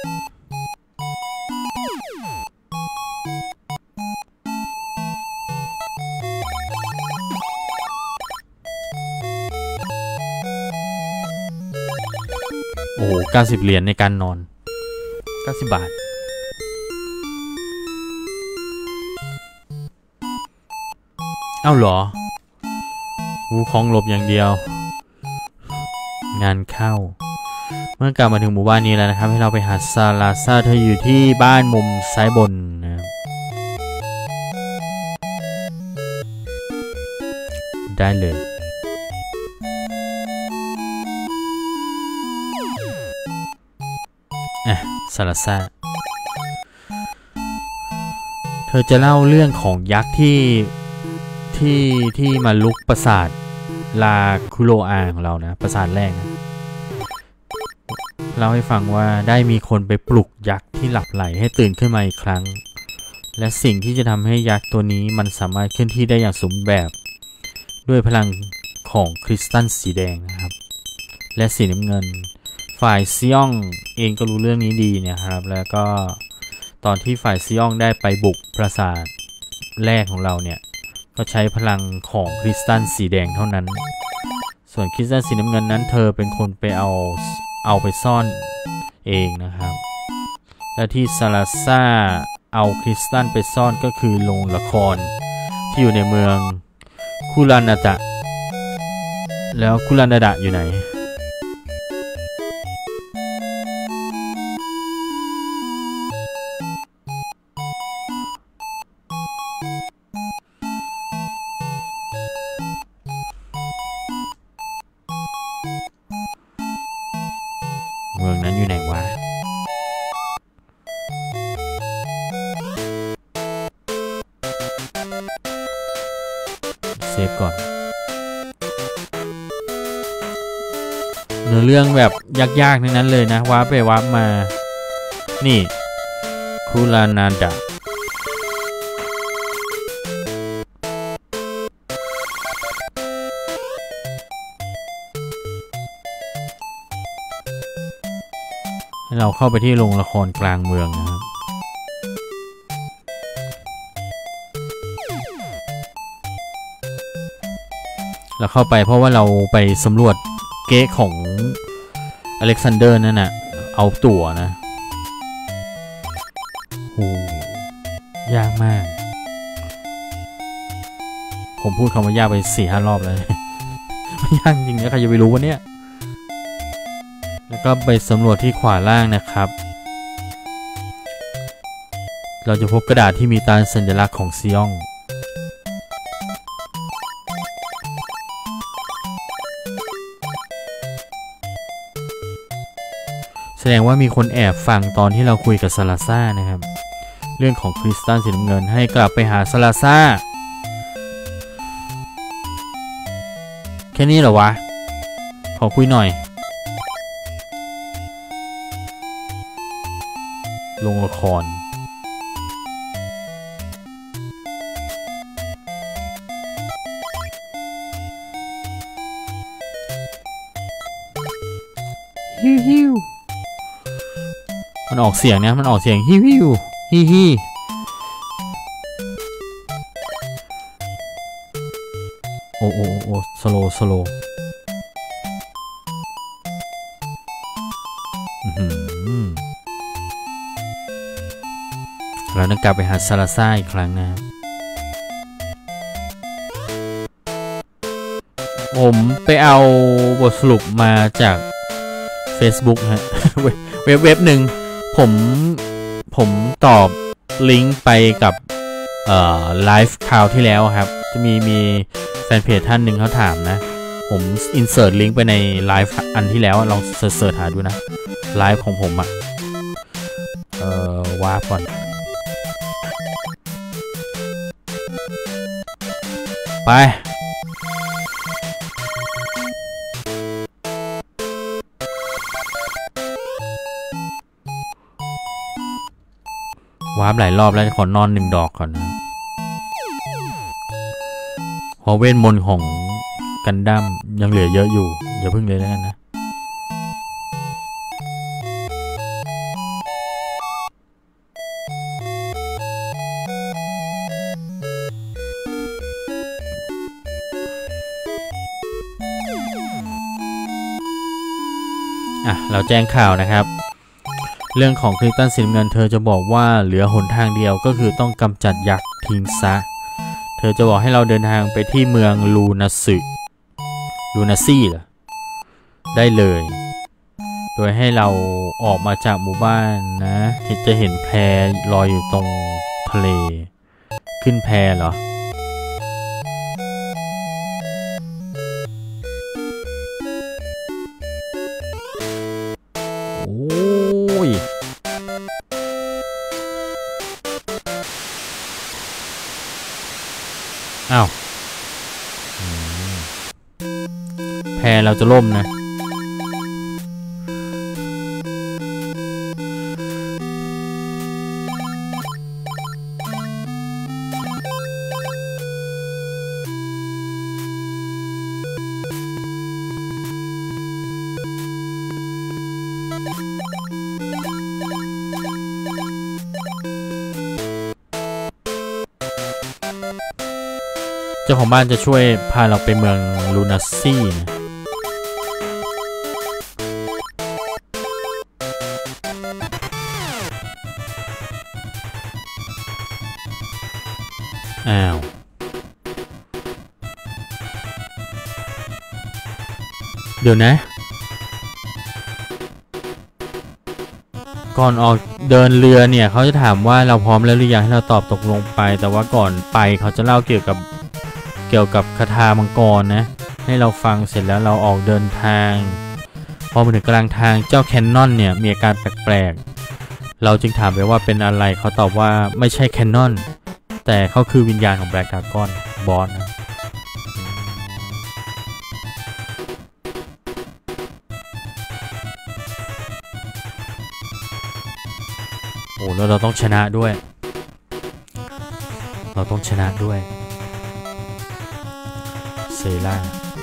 โอ้โหเก้าสิบเหรียญในการนอนเก้าสิบบาทเอ้าเหรอวูคองหลบอย่างเดียวงานเข้าเมื่อกลับมาถึงหมู่บ้านนี้แล้วนะครับให้เราไปหาซาลาซ่าเธออยู่ที่บ้านมุมซ้ายบนนะได้เลยอ่ะซาลาซ่าเธอจะเล่าเรื่องของยักษ์ที่ที่ที่มาลุกปราสาทลาคุโรอาของเรานะปราสาทแรกนะเล่าให้ฟังว่าได้มีคนไปปลุกยักษ์ที่หลับไหลให้ตื่นขึ้นมาอีกครั้งและสิ่งที่จะทำให้ยักษ์ตัวนี้มันสามารถเคลื่อนที่ได้อย่างสมบูรณ์แบบด้วยพลังของคริสตัลสีแดงนะครับและสีน้ำเงินฝ่ายซิยองเองก็รู้เรื่องนี้ดีเนี่ยครับแล้วก็ตอนที่ฝ่ายซิยองได้ไปบุกปราสาทแรกของเราเนี่ยก็ใช้พลังของคริสตัลสีแดงเท่านั้นส่วนคริสตัลสีน้ำเงินนั้นเธอเป็นคนไปเอาเอาไปซ่อนเองนะครับและที่ซาลาซ่าเอาคริสตัลไปซ่อนก็คือโรงละครที่อยู่ในเมืองคูรันนาดะแล้วคูรันนาดะอยู่ไหนเมืองนั้นอยู่ไหนวะเซฟก่อนเนื้อเรื่องแบบยากๆทั้งนั้นเลยนะว้าไปว้ามานี่คูรานาดะให้เราเข้าไปที่โรงละครกลางเมืองนะครับเราเข้าไปเพราะว่าเราไปสำรวจเก๊ะของอเล็กซานเดอร์นั่นน่ะเอาตั๋วนะโอ้ยากมากผมพูดคำว่ายากไปสี่ห้ารอบเลยยากจริงนะใครจะไปรู้วะเนี่ยแล้วก็ไปสำรวจที่ขวาล่างนะครับเราจะพบกระดาษที่มีตราสัญลักษณ์ของซิยองแสดงว่ามีคนแอบฟังตอนที่เราคุยกับซาลาซ่านะครับเรื่องของคริสตัลสีน้ำเงินให้กลับไปหาซาลาซ่าแค่นี้เหรอวะขอคุยหน่อยลงละครฮิวฮิวมันออกเสียงนะมันออกเสียงฮิวฮิวฮิฮิโอ้โอ้โอ้สโลสโลเราต้องกลับไปหาซาลาซ่าอีกครั้งนะครับผมไปเอาบทสรุปมาจาก Facebook ฮะ เว็บเว็บหนึ่งผมผมตอบลิงก์ไปกับเอ่อไลฟ์คราวที่แล้วครับจะมีมีแฟนเพจท่านหนึ่งเขาถามนะผมอินเสิร์ตลิงก์ไปในไลฟ์อันที่แล้วลองเสิร์ชหาดูนะไลฟ์ของผมอะเอ่อวาร์ปก่อนไปวาร์ปหลายรอบแล้วขอนอนหนึ่งดอกก่อนนะพอเวทมนต์ของกันดั้มยังเหลือเยอะอยู่อย่าเพิ่งเลยแล้วกันนะอ่ะเราแจ้งข่าวนะครับเรื่องของคริสตัลสีน้ำเงินเธอจะบอกว่าเหลือหนทางเดียวก็คือต้องกำจัดยักษ์ทิ้งซะเธอจะบอกให้เราเดินทางไปที่เมืองลูนาซึลูนาซี่เหรอได้เลยโดยให้เราออกมาจากหมู่บ้านนะจะเห็นแพลอยอยู่ตรงทะเลขึ้นแพเหรอโอ้ยอ้าวแพเราจะล่มนะเจ้าของบ้านจะช่วยพาเราไปเมืองลูนาซี่นะอ้าวเดี๋ยวนะก่อนออกเดินเรือเนี่ยเขาจะถามว่าเราพร้อมแล้วหรือยังให้เราตอบตกลงไปแต่ว่าก่อนไปเขาจะเล่าเกี่ยวกับเกี่ยวกับคาถามังกรนะให้เราฟังเสร็จแล้วเราออกเดินทางพอมาถึงกลางทางเจ้าแคนนอนเนี่ยมีอาการแปลกๆเราจึงถามไปว่าเป็นอะไรเขาตอบว่าไม่ใช่แคนนอนแต่เขาคือวิญญาณของแบล็กดราก้อนบอสนะโอ้แล้วเราต้องชนะด้วยเราต้องชนะด้วยเซล่า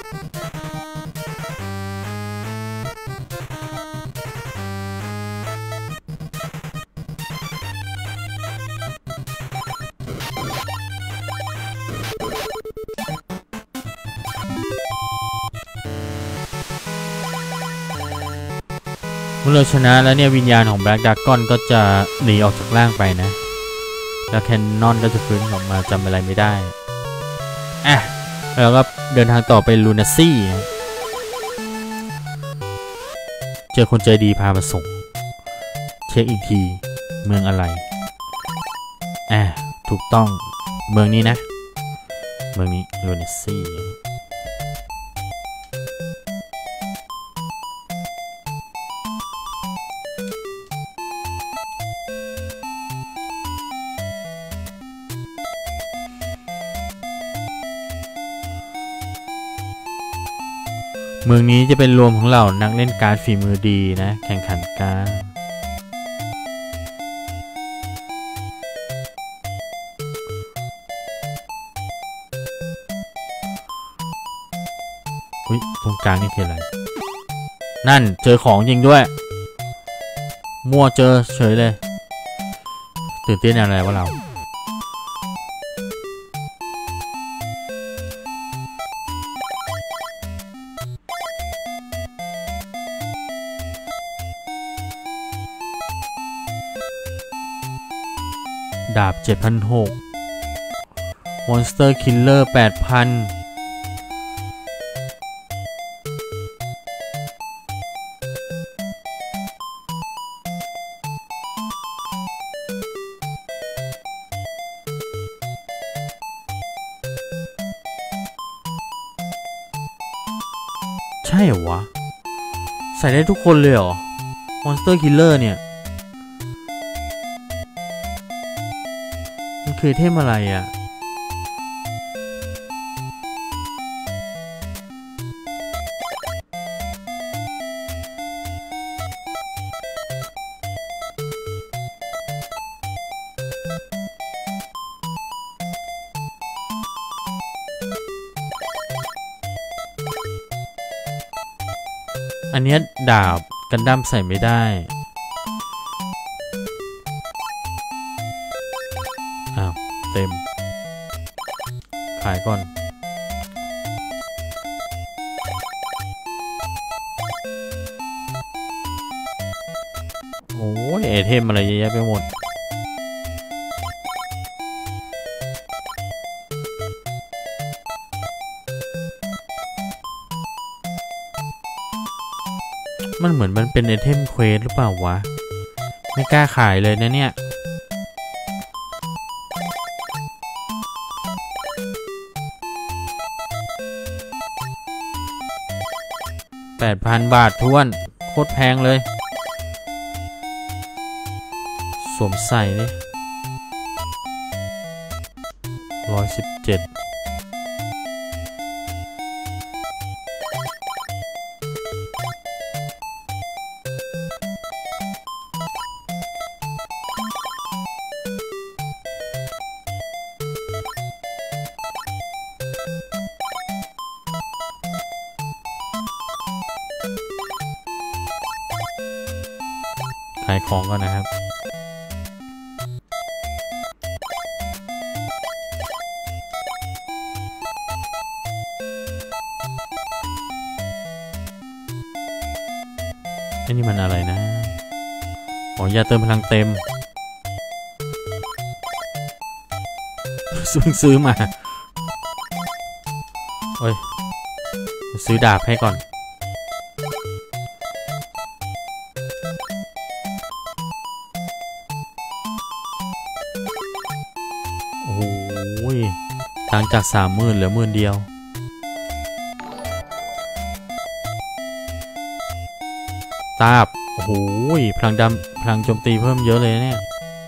เมื่อเราชนะแล้วเนี่ยวิญญาณของแบล็กดราก้อนก็จะหนีออกจากร่างไปนะแล้วแคนนอนก็จะฟื้นออกมาจำอะไรไม่ได้อ่ะแล้วก็เดินทางต่อไปลูนาซี่เจอคนใจดีพามาส่งเช็คอีกทีเมืองอะไรอ่ะถูกต้องเมืองนี้นะเมืองนี้ลูนาซี่เมืองนี้จะเป็นรวมของเหล่านักเล่นการ์ดฝีมือดีนะแข่งขันการ์ดอุ้ยตรงกลางนี่คืออะไรนั่นเจอของจริงด้วยมั่วเจอเฉยเลยตื่นเต้นอะไรวะเราดาบ เจ็ดพันหกร้อย Monster Killer แปดพัน ใช่เหรอวะใส่ได้ทุกคนเลยเหรอ Monster Killer เนี่ยมันคือเทมอะไรอ่ะอันนี้ดาบกันดั้มใส่ไม่ได้อ้าวเต็มขายก่อนโอ้ยไอเทมอะไรเยอะแยะไปหมดมันเหมือนมันเป็นไอเทมเควสหรือเปล่าวะไม่กล้าขายเลยนะเนี่ยแปดพันบาทท้วนโคตรแพงเลยสวมใส่ดิร้อยสิบเจ็ดขายของก่อนนะครับไอ้นี่มันอะไรนะอ๋อยาเติมพลังเต็มซื้อซื้อมาเอ้ยซื้อดาบให้ก่อนโอ้ยทางจากสามหมื่นเหลือหมื่นเดียวตาบโอ้โหพลังดำพลังโจมตีเพิ่มเยอะเลยเนี่ย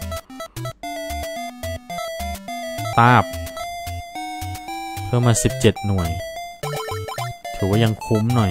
ตาบเพิ่มมาสิบเจ็ดหน่วยถือว่ายังคุ้มหน่อย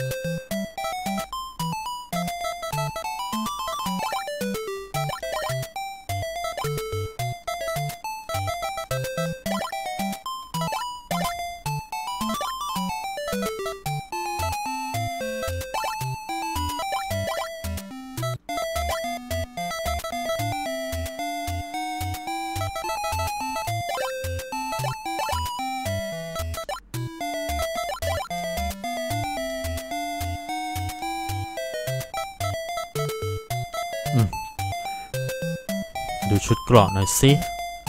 ดูชุดเกราะหน่อยสิ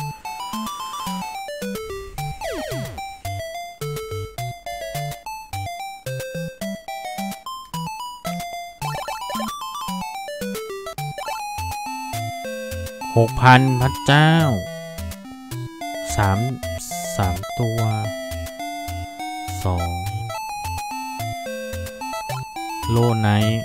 หกพันพระเจ้าสามสามตัวสองโลไนท์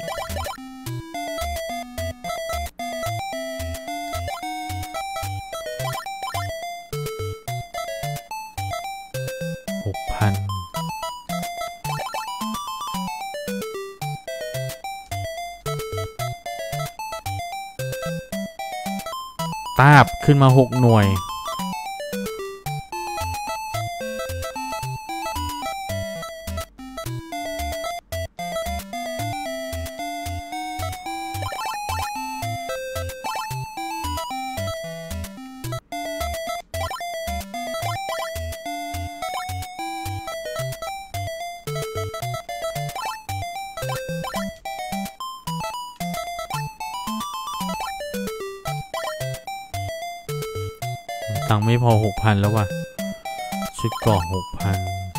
หกพันตาบขึ้นมาหกหน่วยตังค์ไม่พอหกพันแล้วว่ะชุดเกราะหกพัน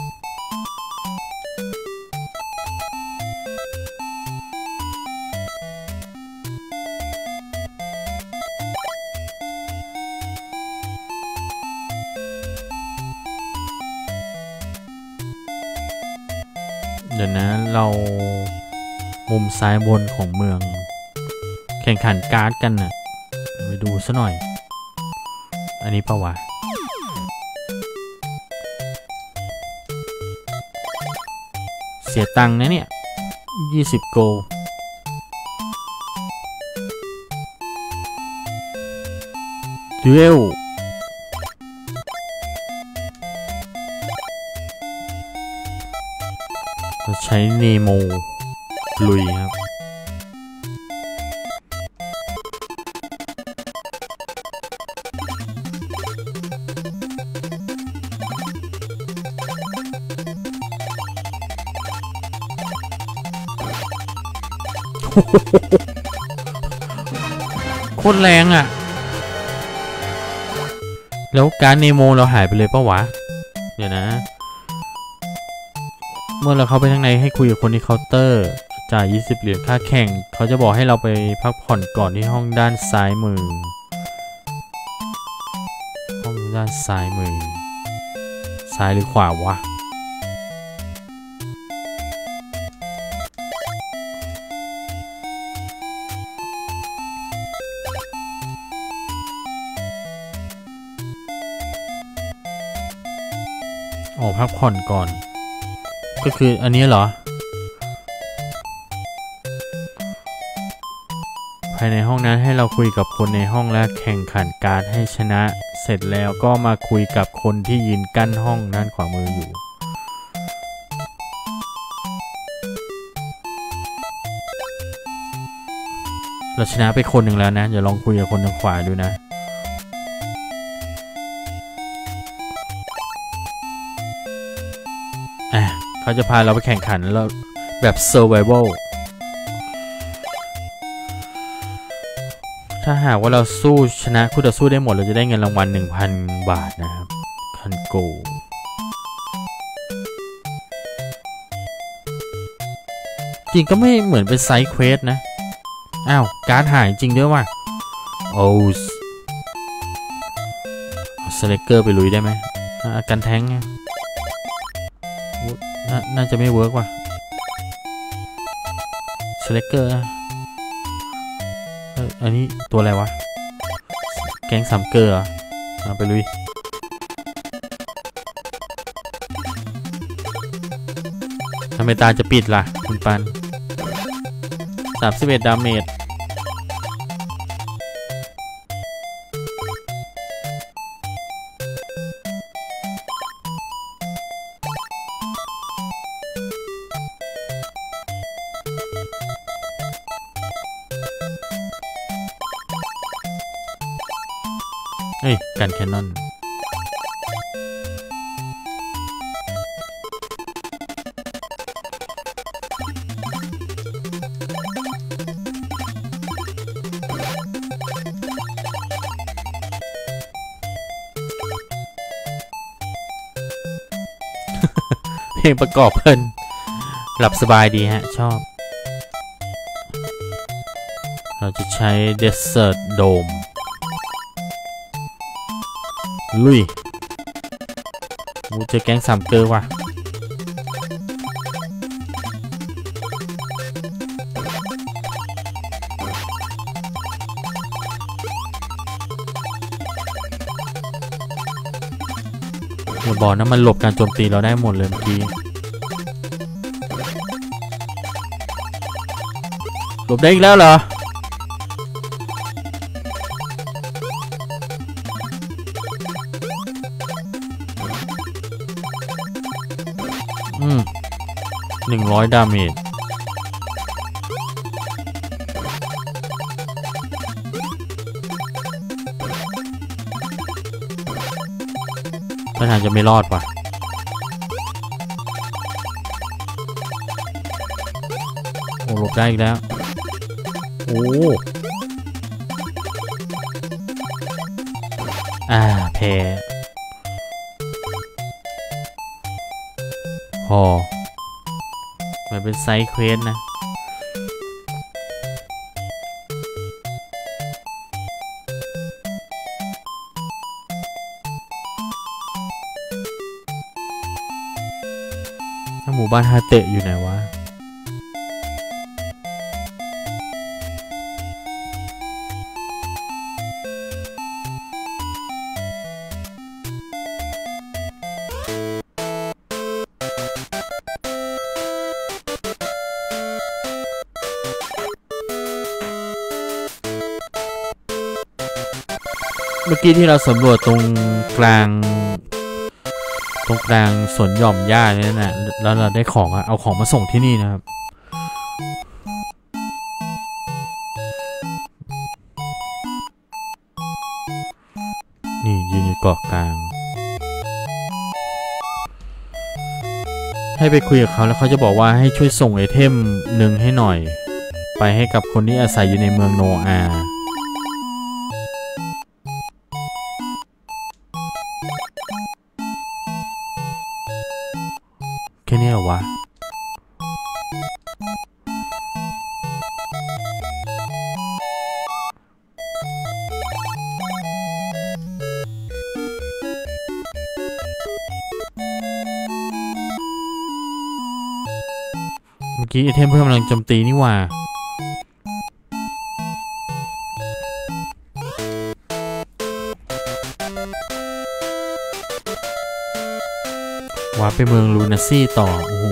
เดี๋ยวนะเรามุมซ้ายบนของเมืองแข่งขันการ์ดกันน่ะไปดูซะหน่อยอันนี้ปะวะเสียตังค์นะเนี่ยยี่สิบโกดูเอลเราใช้เนโมลุยครับโคตรแรงอ่ะแล้วการเนโมเราหายไปเลยปะวะเดี๋ยวนะเมื่อเราเข้าไปข้างในให้คุยกับคนที่เคาน์เตอร์จ่ายยี่สิบเหรียญค่าแข่งเขาจะบอกให้เราไปพักผ่อนก่อนที่ห้องด้านซ้ายมือห้องด้านซ้ายมือซ้ายหรือขวาวะออกพักผ่อนก่อนก็คืออันนี้เหรอภายในห้องนั้นให้เราคุยกับคนในห้องและแข่งขันการ์ดให้ชนะเสร็จแล้วก็มาคุยกับคนที่ยืนกั้นห้องด้านขวามืออยู่เราชนะไปคนหนึ่งแล้วนะเดี๋ยวลองคุยกับคนทางขวาดูนะเขาจะพาเราไปแข่งขันแล้วแบบ survival ถ้าหากว่าเราสู้ชนะคู่ต่อสู้ได้หมดเราจะได้เงินรางวัล หนึ่งพัน บาทนะครับฮันโกจริงก็ไม่เหมือนเป็นไซด์เควสนะอ้าวการ์ดหายจริงด้วยว่ะโอ้สเลกเกอร์ไปลุยได้ไหมกันแท้งไงน่าจะไม่เวิร์กว่ะสเลกเกอร์อันนี้ตัวอะไรวะแก๊งซัมเกอร์เหรอเอาไปลุยทำไมตาจะปิดล่ะคุณปันสามสิบเอ็ดดาเมจเอ้ยกันแคนนอนเพลงประกอบเพลินหลับสบายดีฮะชอบเราจะใช้ Desert Dome ลุยกูเจอแก๊งสามเกอร์ว่ะอย่าบอกนะมันหลบการโจมตีเราได้หมดเลยเมื่อกี้หลบได้อีกแล้วเหรออืมหนึ่งร้อยดาเมจปัญหาจะไม่รอดว่ะโอ้หลบได้อีกแล้วโอ้อ่าแพ้พอมันเป็นไซด์เควสนะถ้าหมู่บ้านฮาเตะอยู่ไหนวะเมื่อกี้ที่เราสำรวจตรงกลางตรงกลางสวนหย่อมหญ้าเนี่ยนะแล้วเราได้ของอะเอาของมาส่งที่นี่นะครับนี่ยืนอยู่เกาะกลางให้ไปคุยกับเขาแล้วเขาจะบอกว่าให้ช่วยส่งไอเทมหนึ่งให้หน่อยไปให้กับคนที่อาศัยอยู่ในเมืองโนอาแค่นี้เหรอวะเมื่อกี้ไอเทมเพิ่มพลังโจมตีนี่ว่าว้าไปเมืองลูนาซี่ต่อโอ้โห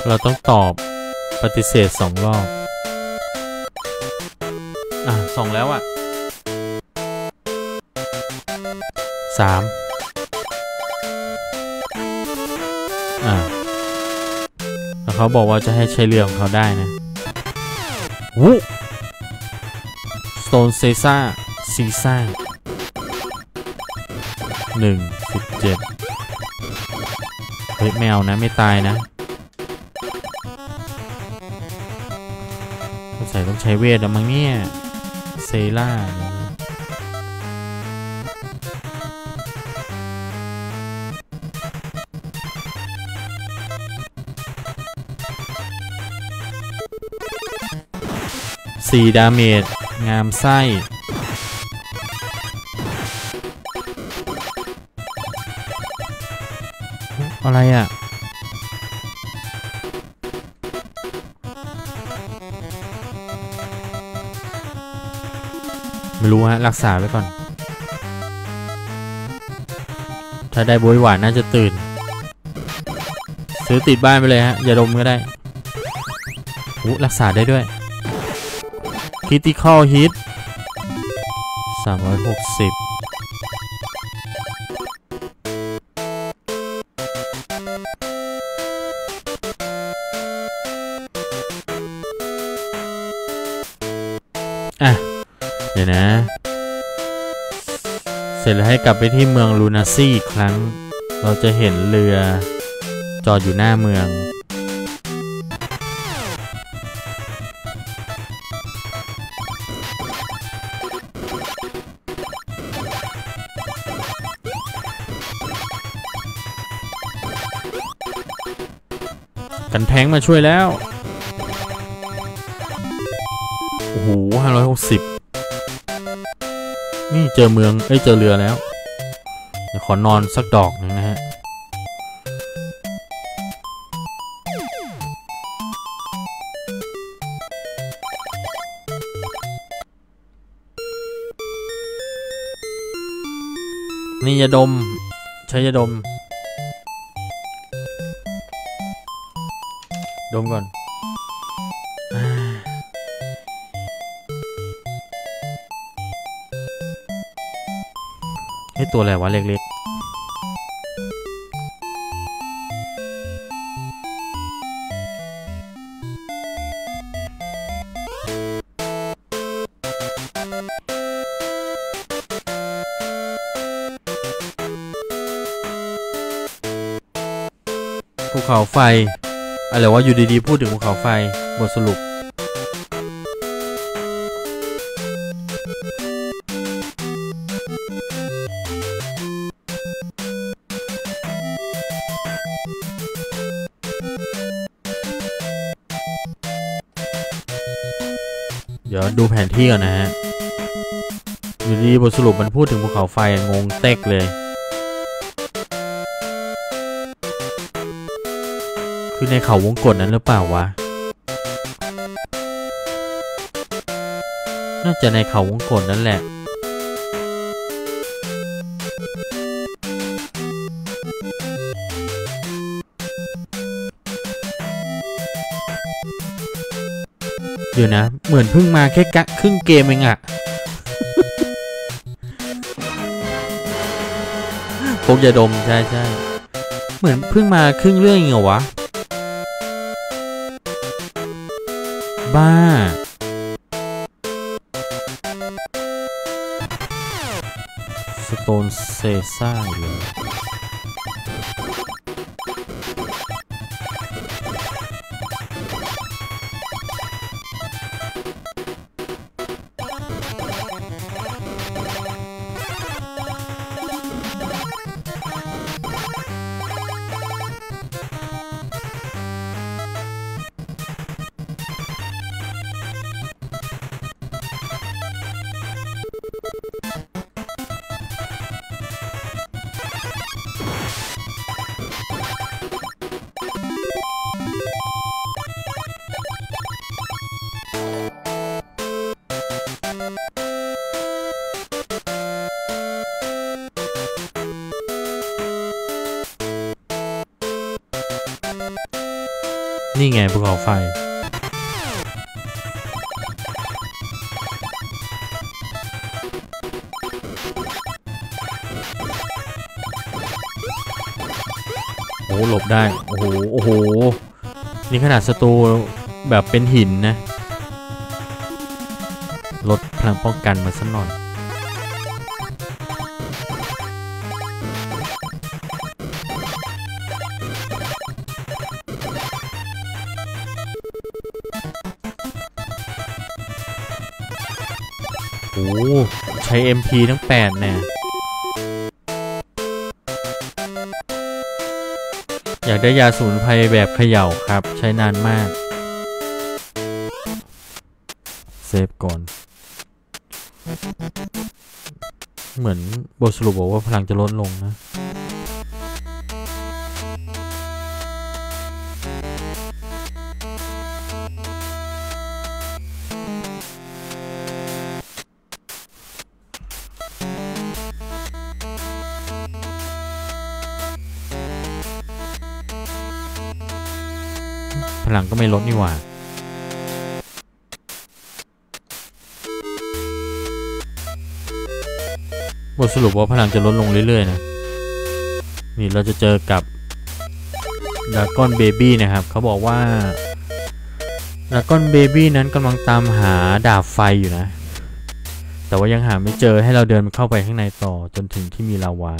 เราต้องตอบปฏิเสธสองรอบอ่ะสองแล้วอ่ะสามอ่ะแล้วเขาบอกว่าจะให้ใช้เรือของเขาได้นะวูสโตนเซซ่าซีซ่าหนึ่งสิบเจ็ดเฮ้ยแมวนะไม่ตายนะใส่ต้องใช้เวทอะมั้งเนี่ยเซล่าสี่ดาเมจงามไส้อะไรอ่ะไม่รู้ฮะรักษาไว้ก่อนถ้าได้บวยหวานน่าจะตื่นซื้อติดบ้านไปเลยฮะอย่าดมก็ได้อู้รักษาได้ด้วยCritical Hit สามร้อยหกสิบอ่ะเดี๋ยวนะเสร็จแล้วให้กลับไปที่เมืองลูนาซี่อีกครั้งเราจะเห็นเรือจอดอยู่หน้าเมืองกันแทงมาช่วยแล้วโอ้โหห้าร้อยหกสิบนี่เจอเมืองเอ้ยเจอเรือแล้วเดี๋ยวขอนอนสักดอกหนึ่งนะฮะนี่ยาดมใช้ยาดมดมก่อนไอ้ตัวอะไรวะเล็กๆภูเขาไฟอะไรวะอยู่ดีๆพูดถึงภูเขาไฟบทสรุปเดี๋ยวดูแผนที่ก่อนนะฮะอยู่ดีบทสรุปมันพูดถึงภูเขาไฟงงเต็กเลยคือในเขาวงกฏนั้นหรือเปล่าวะน่าจะในเขาวงกฏนั่นแหละเดี๋ยวนะเหมือนเพิ่งมาแค่กะครึ่งเกมเองอะพกยาดมใช่ใช่เหมือนเพิ่งมาครึ่งเรื่องเองเหรอวะบ้าสโตนเซซ่าเลยนี่ไงภูเขาไฟโอ้หลบได้โอ้โหโอ้โหนี่ขนาดศัตรูแบบเป็นหินนะลดพลังป้องกันมาสักหน่อยโอ้ใช้ เอ็ม พี ทั้งแปดเนี่ยอยากได้ยาสมุนไพรแบบเขย่าครับใช้นานมากเซฟก่อนเหมือนบทสรุปบอกว่าพลังจะลดลงนะพลังก็ไม่ลดนี่หว่าบทสรุปว่าพลังจะลดลงเรื่อยๆนะนี่เราจะเจอกับดราก้อนเบบี้นะครับเขาบอกว่าดราก้อนเบบี้นั้นกำลังตามหาดาบไฟอยู่นะแต่ว่ายังหาไม่เจอให้เราเดินเข้าไปข้างในต่อจนถึงที่มีลาวา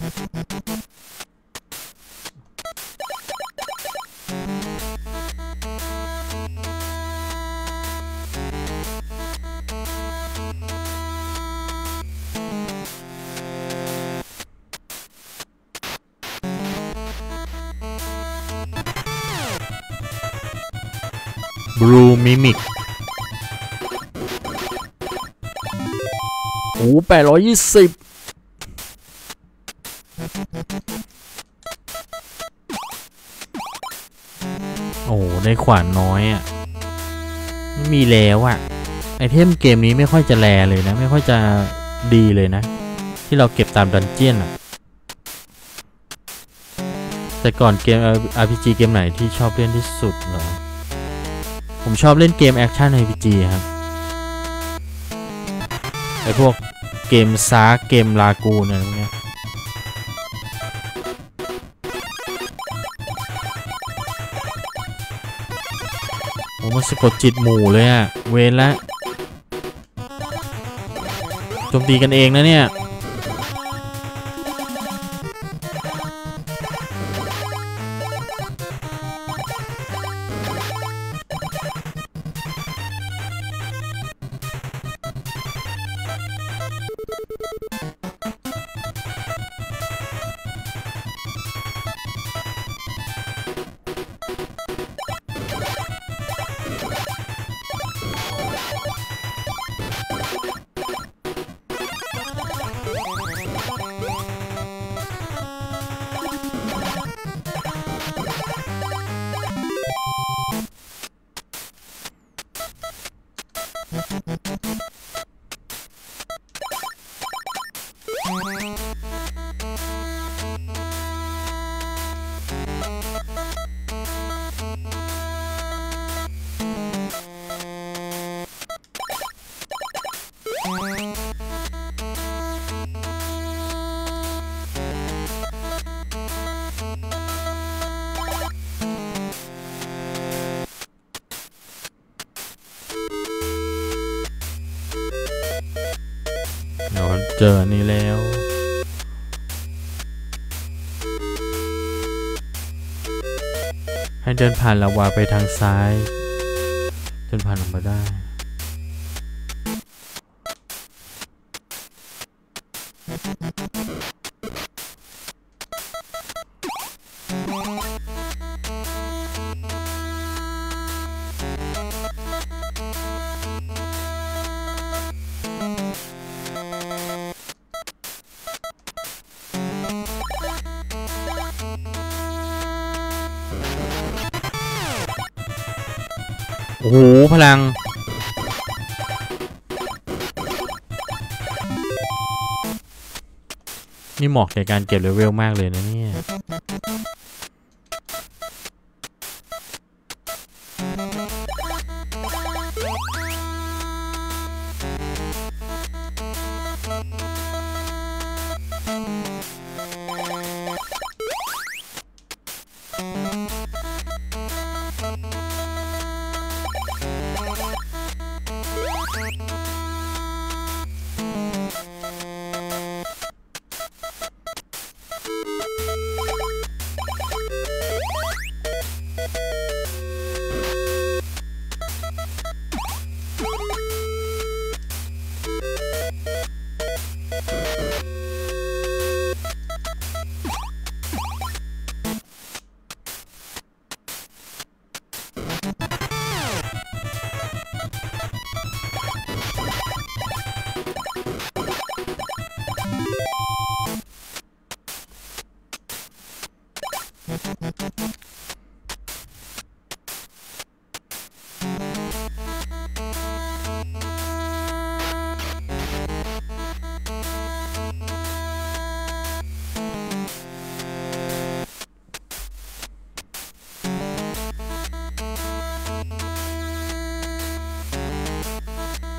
บลูมิมิกโอ้แปดร้อยยี่สิบโอ้ในขวานน้อยอ่ะไม่มีแล้วอ่ะไอเทมเกมนี้ไม่ค่อยจะแลเลยนะไม่ค่อยจะดีเลยนะที่เราเก็บตามดันเจี้ยนอ่ะแต่ก่อนเกม อาร์ พี จี เกมไหนที่ชอบเล่นที่สุดเหรอผมชอบเล่นเกมแอคชั่น อาร์ พี จี ครับไอพวกเกมซาร์เกมลากูนอะไรพวกนี้โอ้มันสะกดจิตหมู่เลยอะเวรละโจมตีกันเองนะเนี่ยเดี๋ยวเจอนี่แล้วให้เดินผ่านลาวาไปทางซ้ายจนผ่านออกมาได้โอ้โหพลังนี่เหมาะแก่การเก็บเลเวลมากเลยนะเนี่ย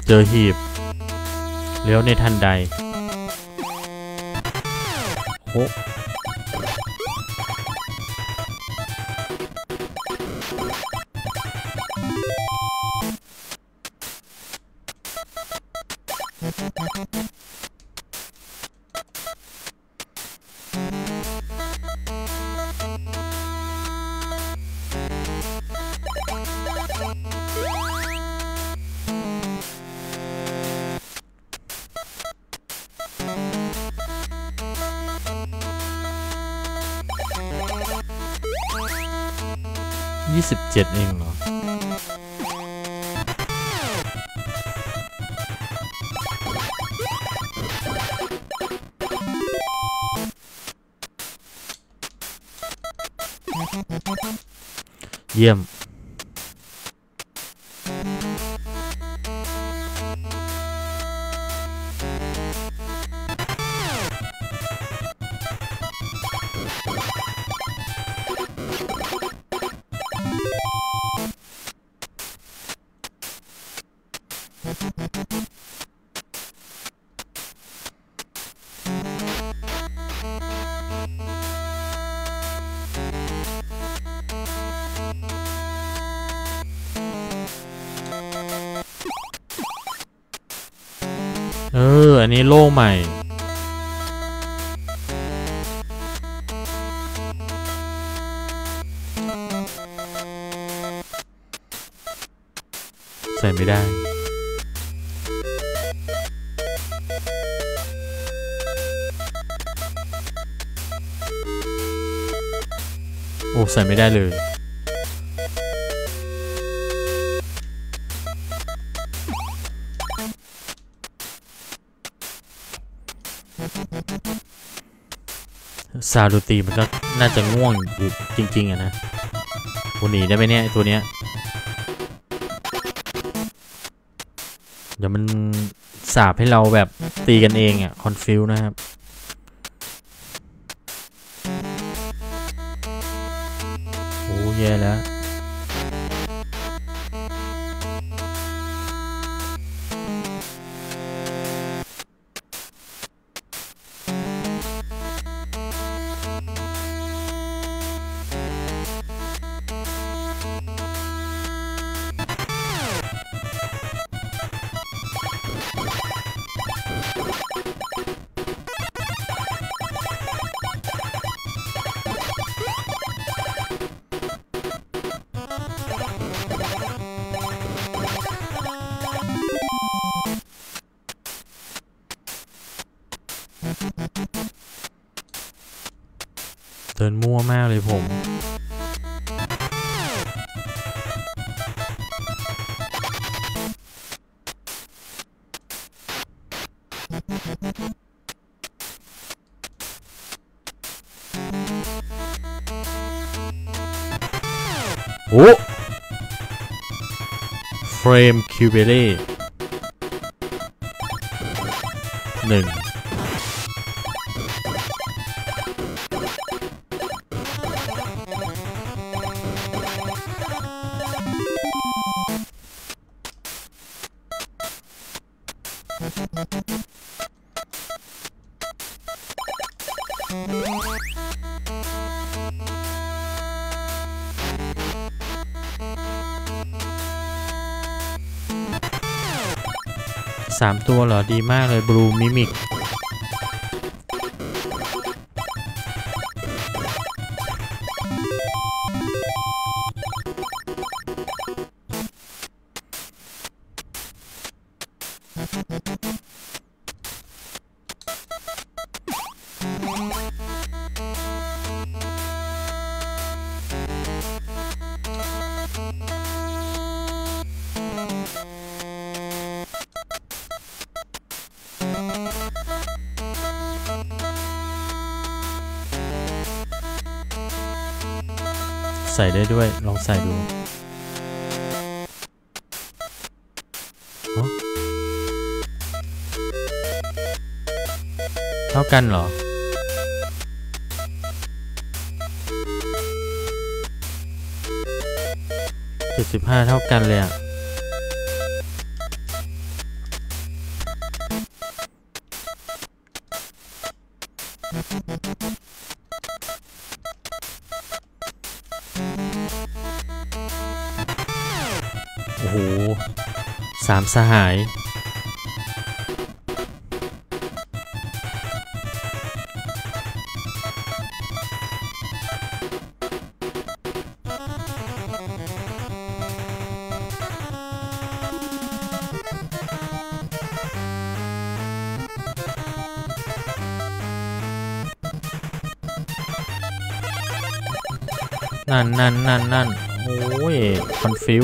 เจอหีบเลี้ยวในทันใดโอ้ยี่สิบเจ็ดเองเหรอเยี่ยมเอออันนี้โล่ใหม่ใส่ไม่ได้โอ้ใส่ไม่ได้เลยซาดูตีมันก็น่าจะง่วงอยู่จริงๆอะนะตัวหนีได้ไหมเนี่ยตัวเนี้ยเดี๋ยวมันสาบให้เราแบบตีกันเองอ่ะคอนฟิวนะครับโอ้แย่แล้วเดินมั่วมากเลยผมโอ้เฟรมคิวเบเล่หนึ่งสามตัวเหรอดีมากเลยบลูมิมิกใส่ได้ด้วยลองใส่ดูเท่ากันเหรอเจ็ดสิบห้าเท่ากันเลยอ่ะโอ้โหสามสหายนั่นนั่นนั่นนั่นโอ้ยคอนฟิว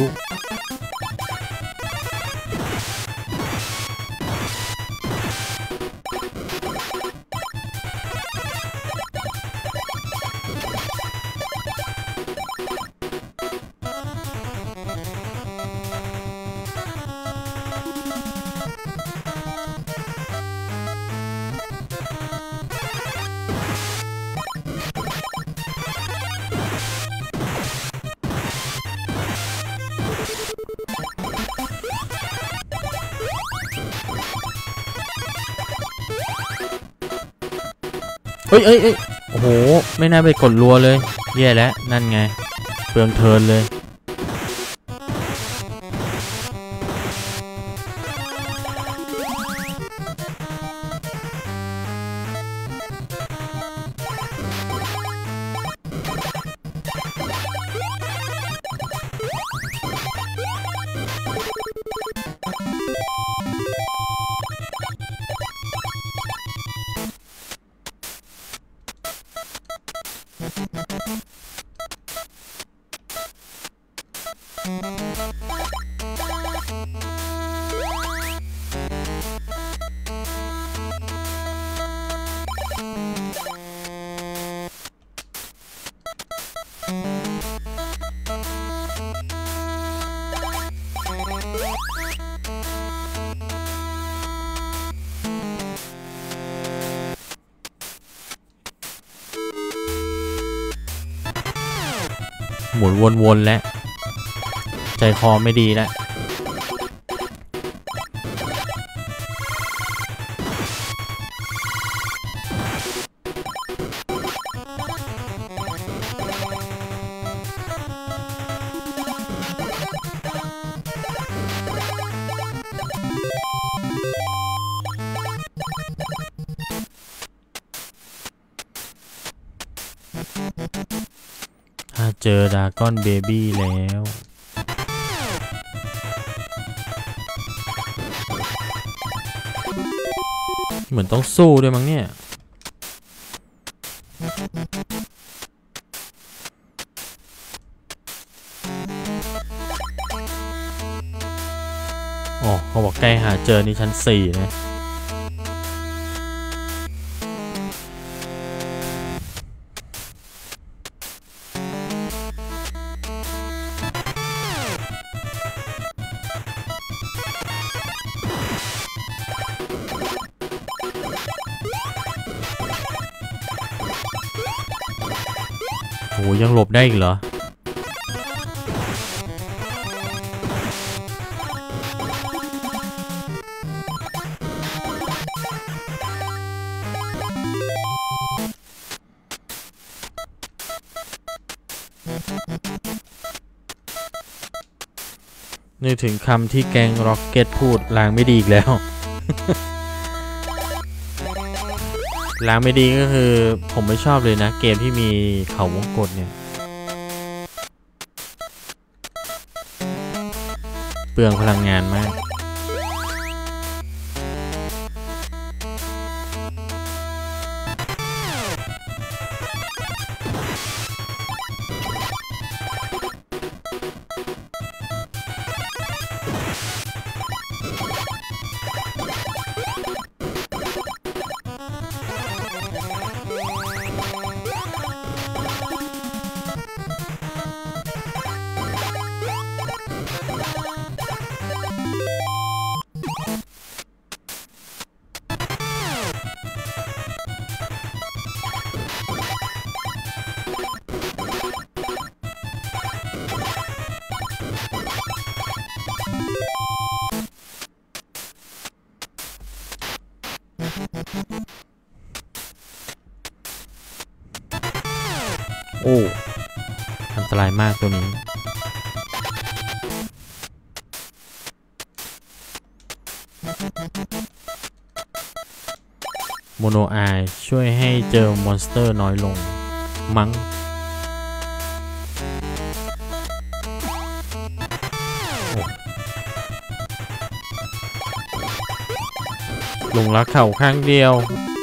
เอ้ยเอ้ยเอ้ยโอ้โหไม่น่าไปกดรัวเลยแย่แล้วนั่นไงเปลืองเทิร์นเลยหมุนวนๆแล้วใจคอไม่ดีแล้วถ้าเจอดราก้อนเบบี้แล้วเหมือนต้องสู้ด้วยมั้งเนี่ยอ๋อเขาบอกใกล้หาเจอนี่ชั้นสี่นะโอ้ยังหลบได้อีกเหรอนึกถึงคำที่แกงร็อกเก็ตพูดล้างไม่ดีอีกแล้ว ล้างไม่ดีก็คือผมไม่ชอบเลยนะเกมที่มีเขาวงกตเนี่ยเปลืองพลังงานมากโอ้อันตรายมากตัวนี้โมโนไอช่วยให้เจอมอนสเตอร์น้อยลงมั้งลงรักเข่าข้างเดียว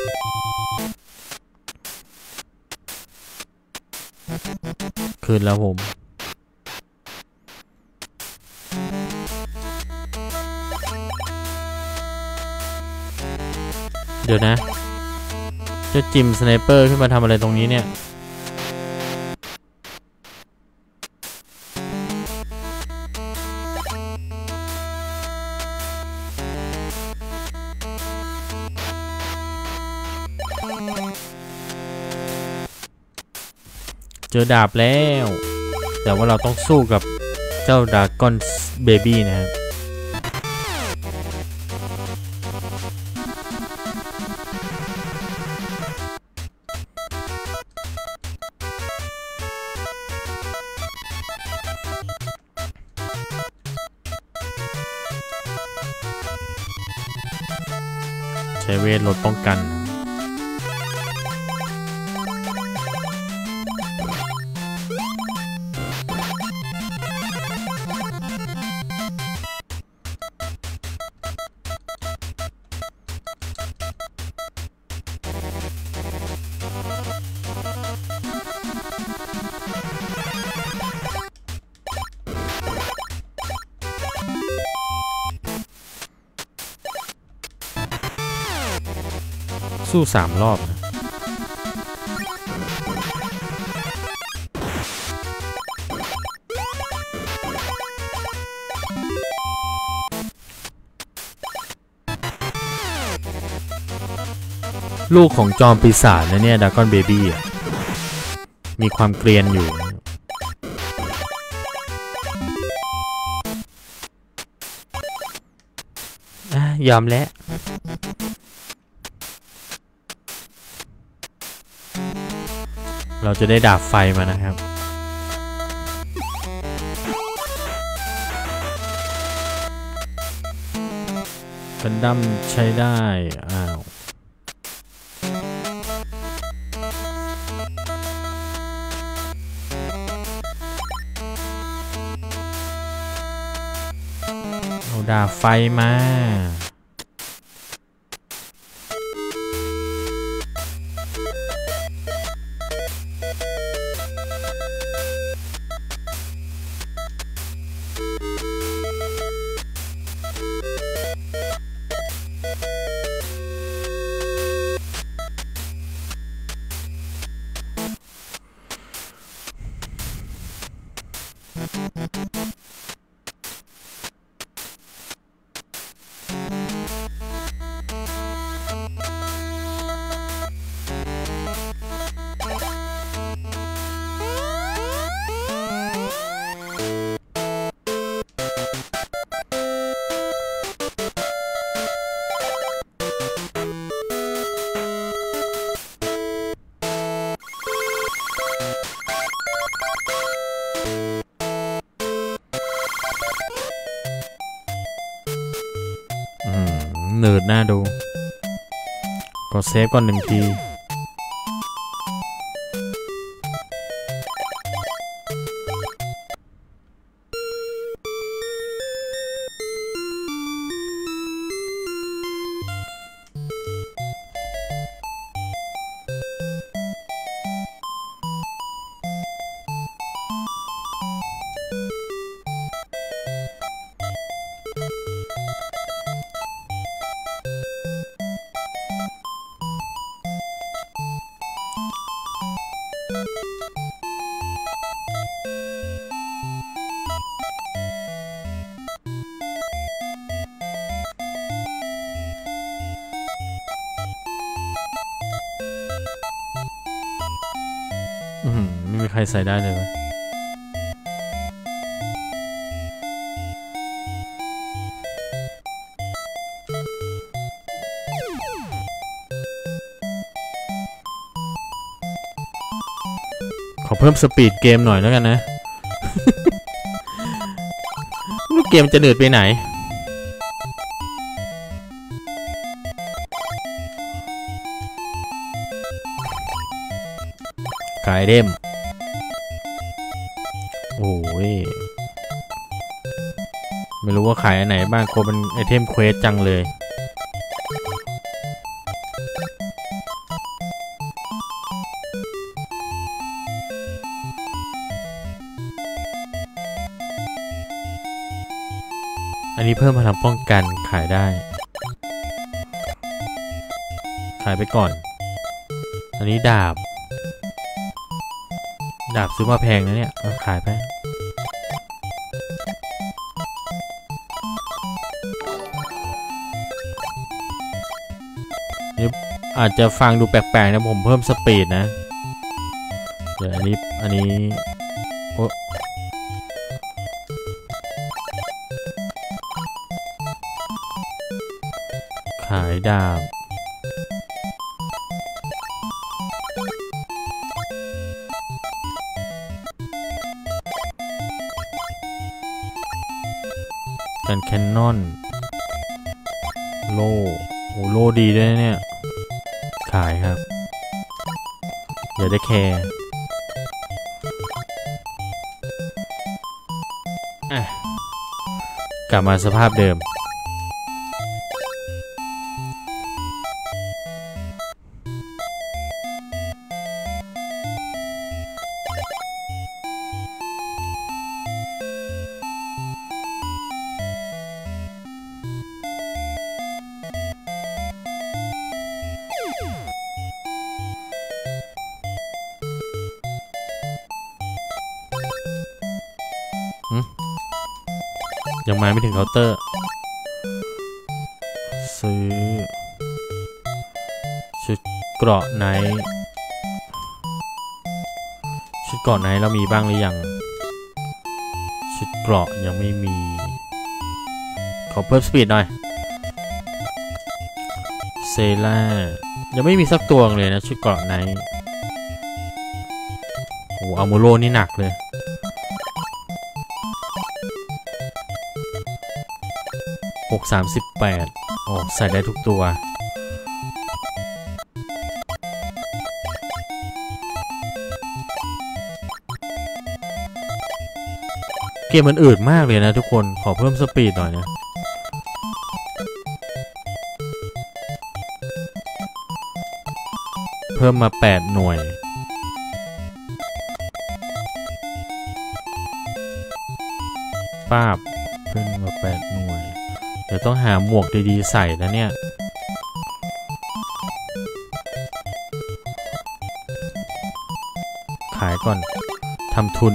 คืนแล้วผมเดี๋ยวนะจะจิมสไนเปอร์ขึ้นมาทำอะไรตรงนี้เนี่ยเจอดาบแล้วแต่ว่าเราต้องสู้กับเจ้าดราก้อนเบบี้นะครับใช้เวทลดป้องกันสู้สามรอบนะลูกของจอมปีศาจนะเนี่ยดราก้อนเบบี้อ่ะมีความเกรียนอยู่อ่ะยอมแล้วเราจะได้ดาบไฟมานะครับกันดั้มใช้ได้อ้าวเอาดาบไฟมาเนิร์ดน่าดูกดเซฟก่อนหนึ่งทีไม่มีใครใส่ได้เลยขอเพิ่มสปีดเกมหน่อยแล้วกันนะ ลูกเกมจะเดือดไปไหนขายไอเทมโอ้ยไม่รู้ว่าขายอันไหนบ้างโคเป็นไอเทมเควสจังเลยอันนี้เพิ่มพลังป้องกันขายได้ขายไปก่อนอันนี้ดาบดาบซื้อมาแพงนะเนี่ยเอาขายไปนี่อาจจะฟังดูแปลกๆนะผมเพิ่มสปีดนะเดี๋ยวอันนี้อันนี้โอ้ขายดาบกันแคนนอนโล่โอ้โล่ดีด้วยเนี่ยขายครับอย่าได้แคร์กลับมาสภาพเดิมยังมาไม่ถึงเคาน์เตอร์ซื้อชุดเกราะไนท์ชุดเกราะไนท์เรามีบ้างหรือยังชุดเกราะยังไม่มีขอเพิ่มสปีดหน่อยเซล่ายังไม่มีสักตัวเลยนะชุดเกราะไนท์โอ้อามูโรนี่หนักเลยหก สามสิบแปดโอ้ใส่ได้ทุกตัวเกมมันอืดมากเลยนะทุกคนขอเพิ่มสปีดหน่อยนะเพิ่มมาแปดหน่วยป้าบเพิ่มมาแปดหน่วยเดี๋ยวต้องหาหมวกดีๆใส่นะเนี่ยขายก่อนทำทุน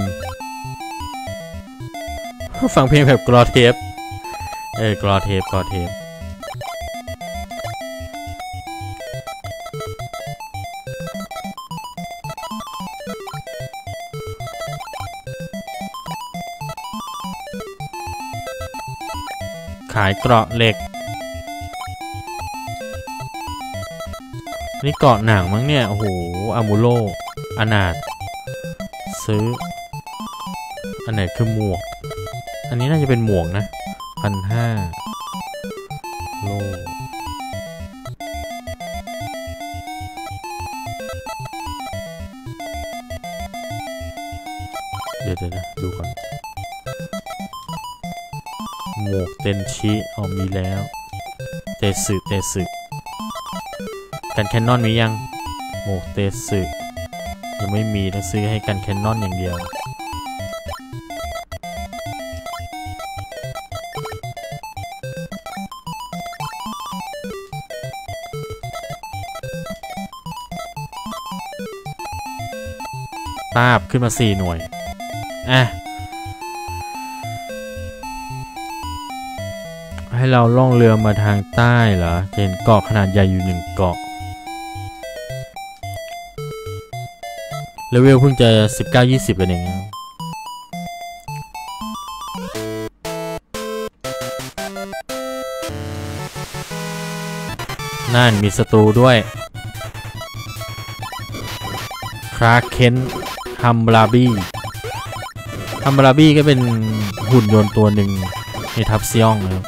ฟังเพลงแบบกรอเทปเออกรอเทปกรอเทปขายเกราะเหล็กนี่เกราะหนังมั้งเนี่ยโอ้โหอามูโรอนาถซื้ออันไหนคือหมวกอันนี้น่าจะเป็นหมวกนะพันห้าโลเดี๋ยวเดี๋ยวนะดูก่อนหมวกเตนชิเอามีแล้วเตสึเตสึกันแคนนอนมียังหมวกเตสึยังไม่มีต้องซื้อให้กันแคนนอนอย่างเดียวตาบขึ้นมาสี่หน่วยอ่ะให้เราล่องเรือมาทางใต้เหรอเห็นเกาะขนาดใหญ่อยู่หนึ่งเกาะเลเวลเพิ่งจะสิบเก้า ยี่สิบกันเองนั่นมีศัตรูด้วยคราเคนฮัมบราบี้ฮัมบราบี้ก็เป็นหุ่นยนต์ตัวหนึ่งในทัพซิอองนะครับ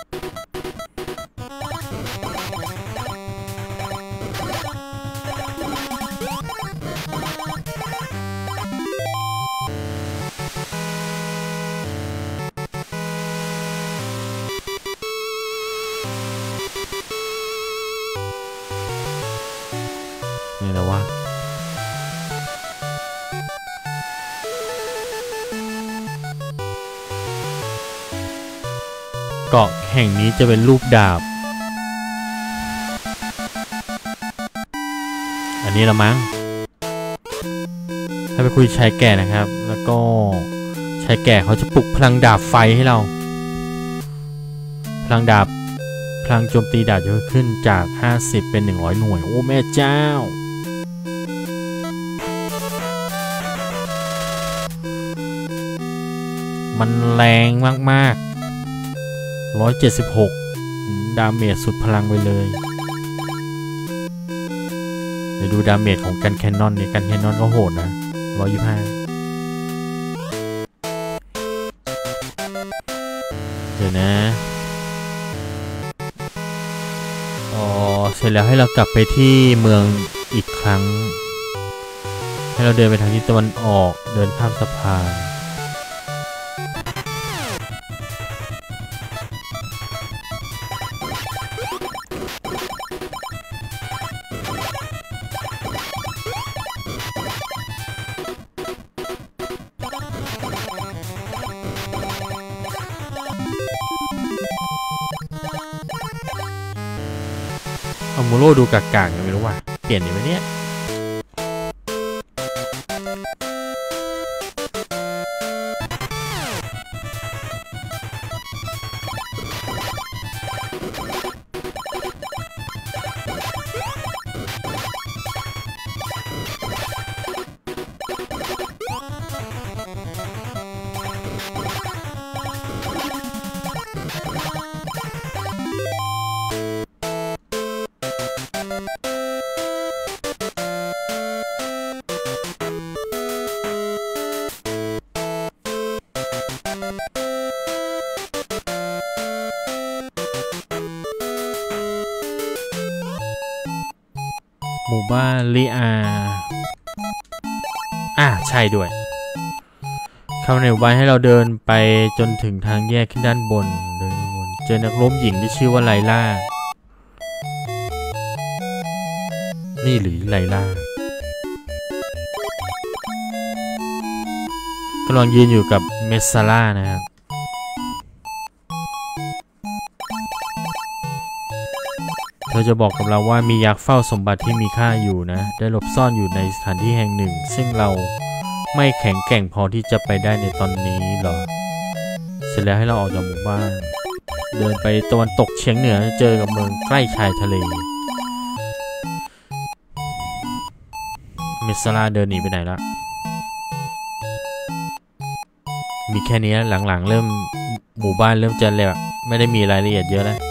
เกาะแห่งนี้จะเป็นรูปดาบอันนี้ละมั้งให้ไปคุยชายแก่นะครับแล้วก็ชายแก่เขาจะปลุกพลังดาบไฟให้เราพลังดาบพลังโจมตีดาบจะขึ้นจากห้าสิบเป็นหนึ่งร้อยหน่วยโอ้แม่เจ้ามันแรงมากๆหนึ่งร้อยเจ็ดสิบหกดาเมจสุดพลังไปเลยเดี๋ยวดูดาเมจของกันแคนนอนนี่กันแคนนอนก็โหดนะหนึ่งร้อยยี่สิบห้าเดี๋ยวนะอ๋อเสร็จแล้วให้เรากลับไปที่เมืองอีกครั้งให้เราเดินไปทางทิศตะวันออกเดินข้ามสะพานเอาโมโร่ดูกากๆยังไม่รู้ว่าเปลี่ยนดีไหมเนี่ยหมู่บ้านลีอาอ่ะใช่ด้วยเข้าในหมู่บ้านให้เราเดินไปจนถึงทางแยกขึ้นด้านบนเดินบนเจอนักรบหญิงที่ชื่อว่าไลล่านี่หรือไลล่ากำลังยืนอยู่กับเมสซาร่านะครับเธอจะบอกกับเราว่ามียักษ์เฝ้าสมบัติที่มีค่าอยู่นะได้หลบซ่อนอยู่ในสถานที่แห่งหนึ่งซึ่งเราไม่แข็งแกร่งพอที่จะไปได้ในตอนนี้หรอเสร็จแล้วให้เราออกจากหมู่บ้านเดินไปตะวันตกเฉียงเหนือเจอกับเมืองใกล้ชายทะเลเมสซาร่าเดินหนีไปไหนละมีแค่นี้หลังๆเริ่มหมู่บ้านเริ่มจะเลยไม่ได้มีรายละเอียดเยอะแล้ว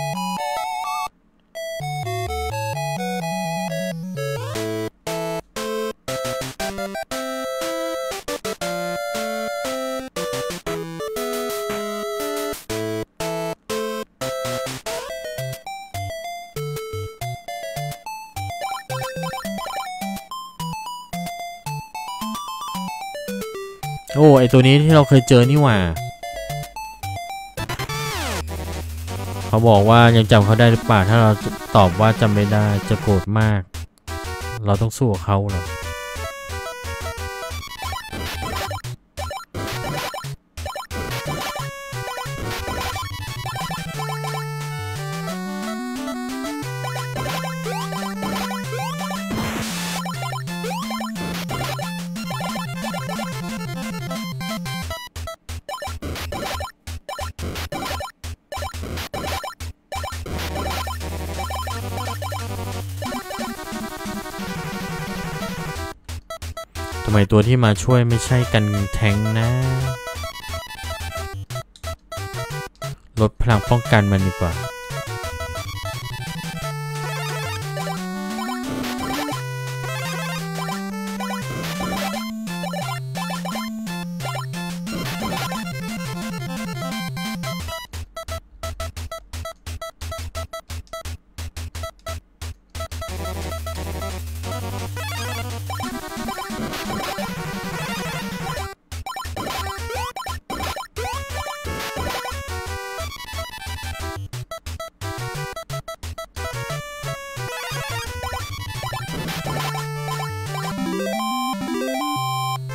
โอ้ไอตัวนี้ที่เราเคยเจอนี่หว่าเขาบอกว่ายังจำเขาได้หรือเปล่าถ้าเราตอบว่าจำไม่ได้จะโกรธมากเราต้องสู้กับเขาเหรอทำไมตัวที่มาช่วยไม่ใช่กันแทงนะลดพลังป้องกันมันดีกว่า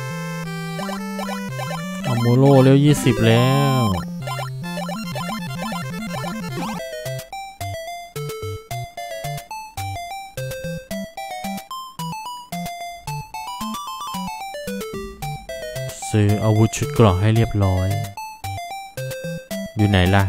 โมโร่เร็วยี่สิบแล้วซื้ออาวุธชุดเกราะให้เรียบร้อยอยู่ไหนล่ะ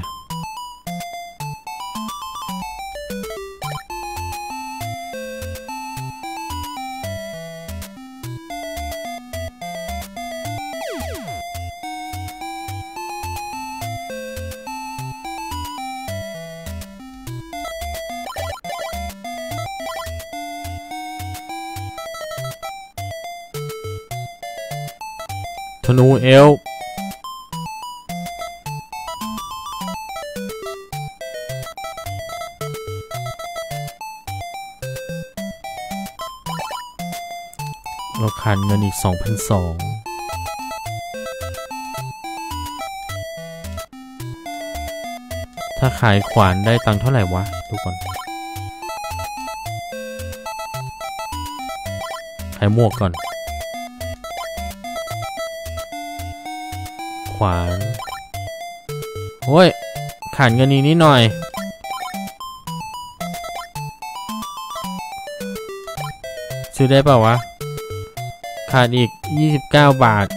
ธนูเอลเราขาดเงินอีก สองพันสองร้อย ถ้าขายขวานได้ตังค์เท่าไหร่วะทุกคนขายหมวกก่อนขวานโอ้ยขาดเงินอีกนิดหน่อยซื้อได้เปล่าวะขาดอีกยี่สิบเก้าบาท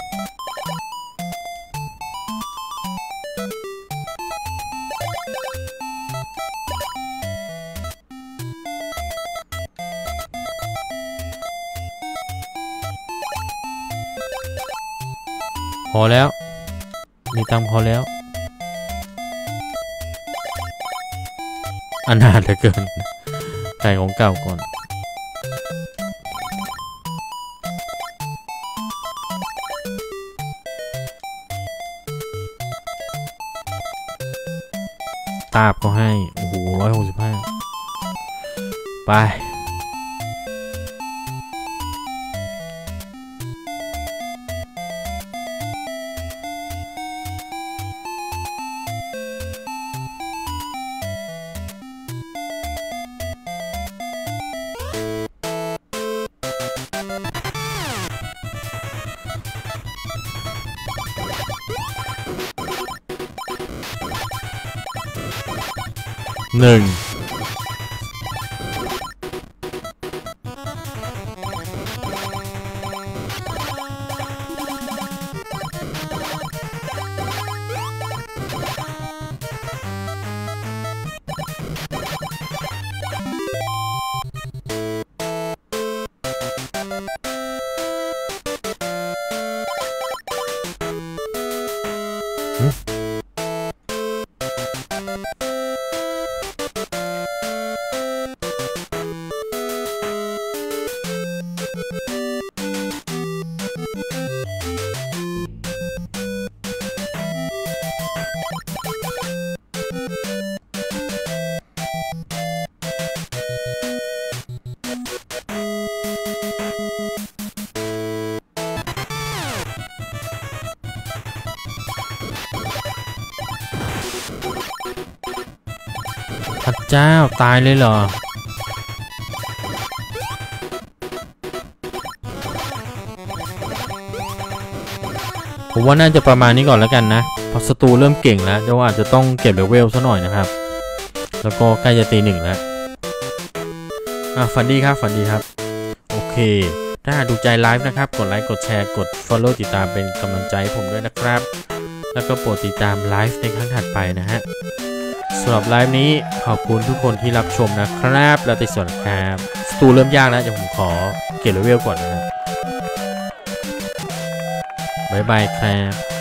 พอแล้วมีตังค์พอแล้วอนาถเหลือเกินขายของเก่าก่อนตาบก็ให้โอ้โหร้อยหกสิบห้าไปหนึ่งพระเจ้าตายเลยเหรอผมว่าน่าจะประมาณนี้ก่อนแล้วกันนะเพราะศัตรูเริ่มเก่งแล้วเดี๋ยวอาจจะต้องเก็บเลเวลซะหน่อยนะครับแล้วก็ใกล้จะตีหนึ่งแล้วอ่ะฝันดีครับฝันดีครับโอเคถ้าดูใจไลฟ์นะครับกดไลค์กดแชร์กด follow ติดตามเป็นกำลังใจให้ผมด้วยนะครับแล้วก็โปรดติดตามไลฟ์ในครั้งถัดไปนะฮะสำหรับไลฟ์นี้ขอบคุณทุกคนที่รับชมนะครับแล้วติดสวัสดีครับสตูเริ่มยากแล้วเดี๋ยวผมขอเก็บเลเวลก่อนนะครับบ๊ายบายครับ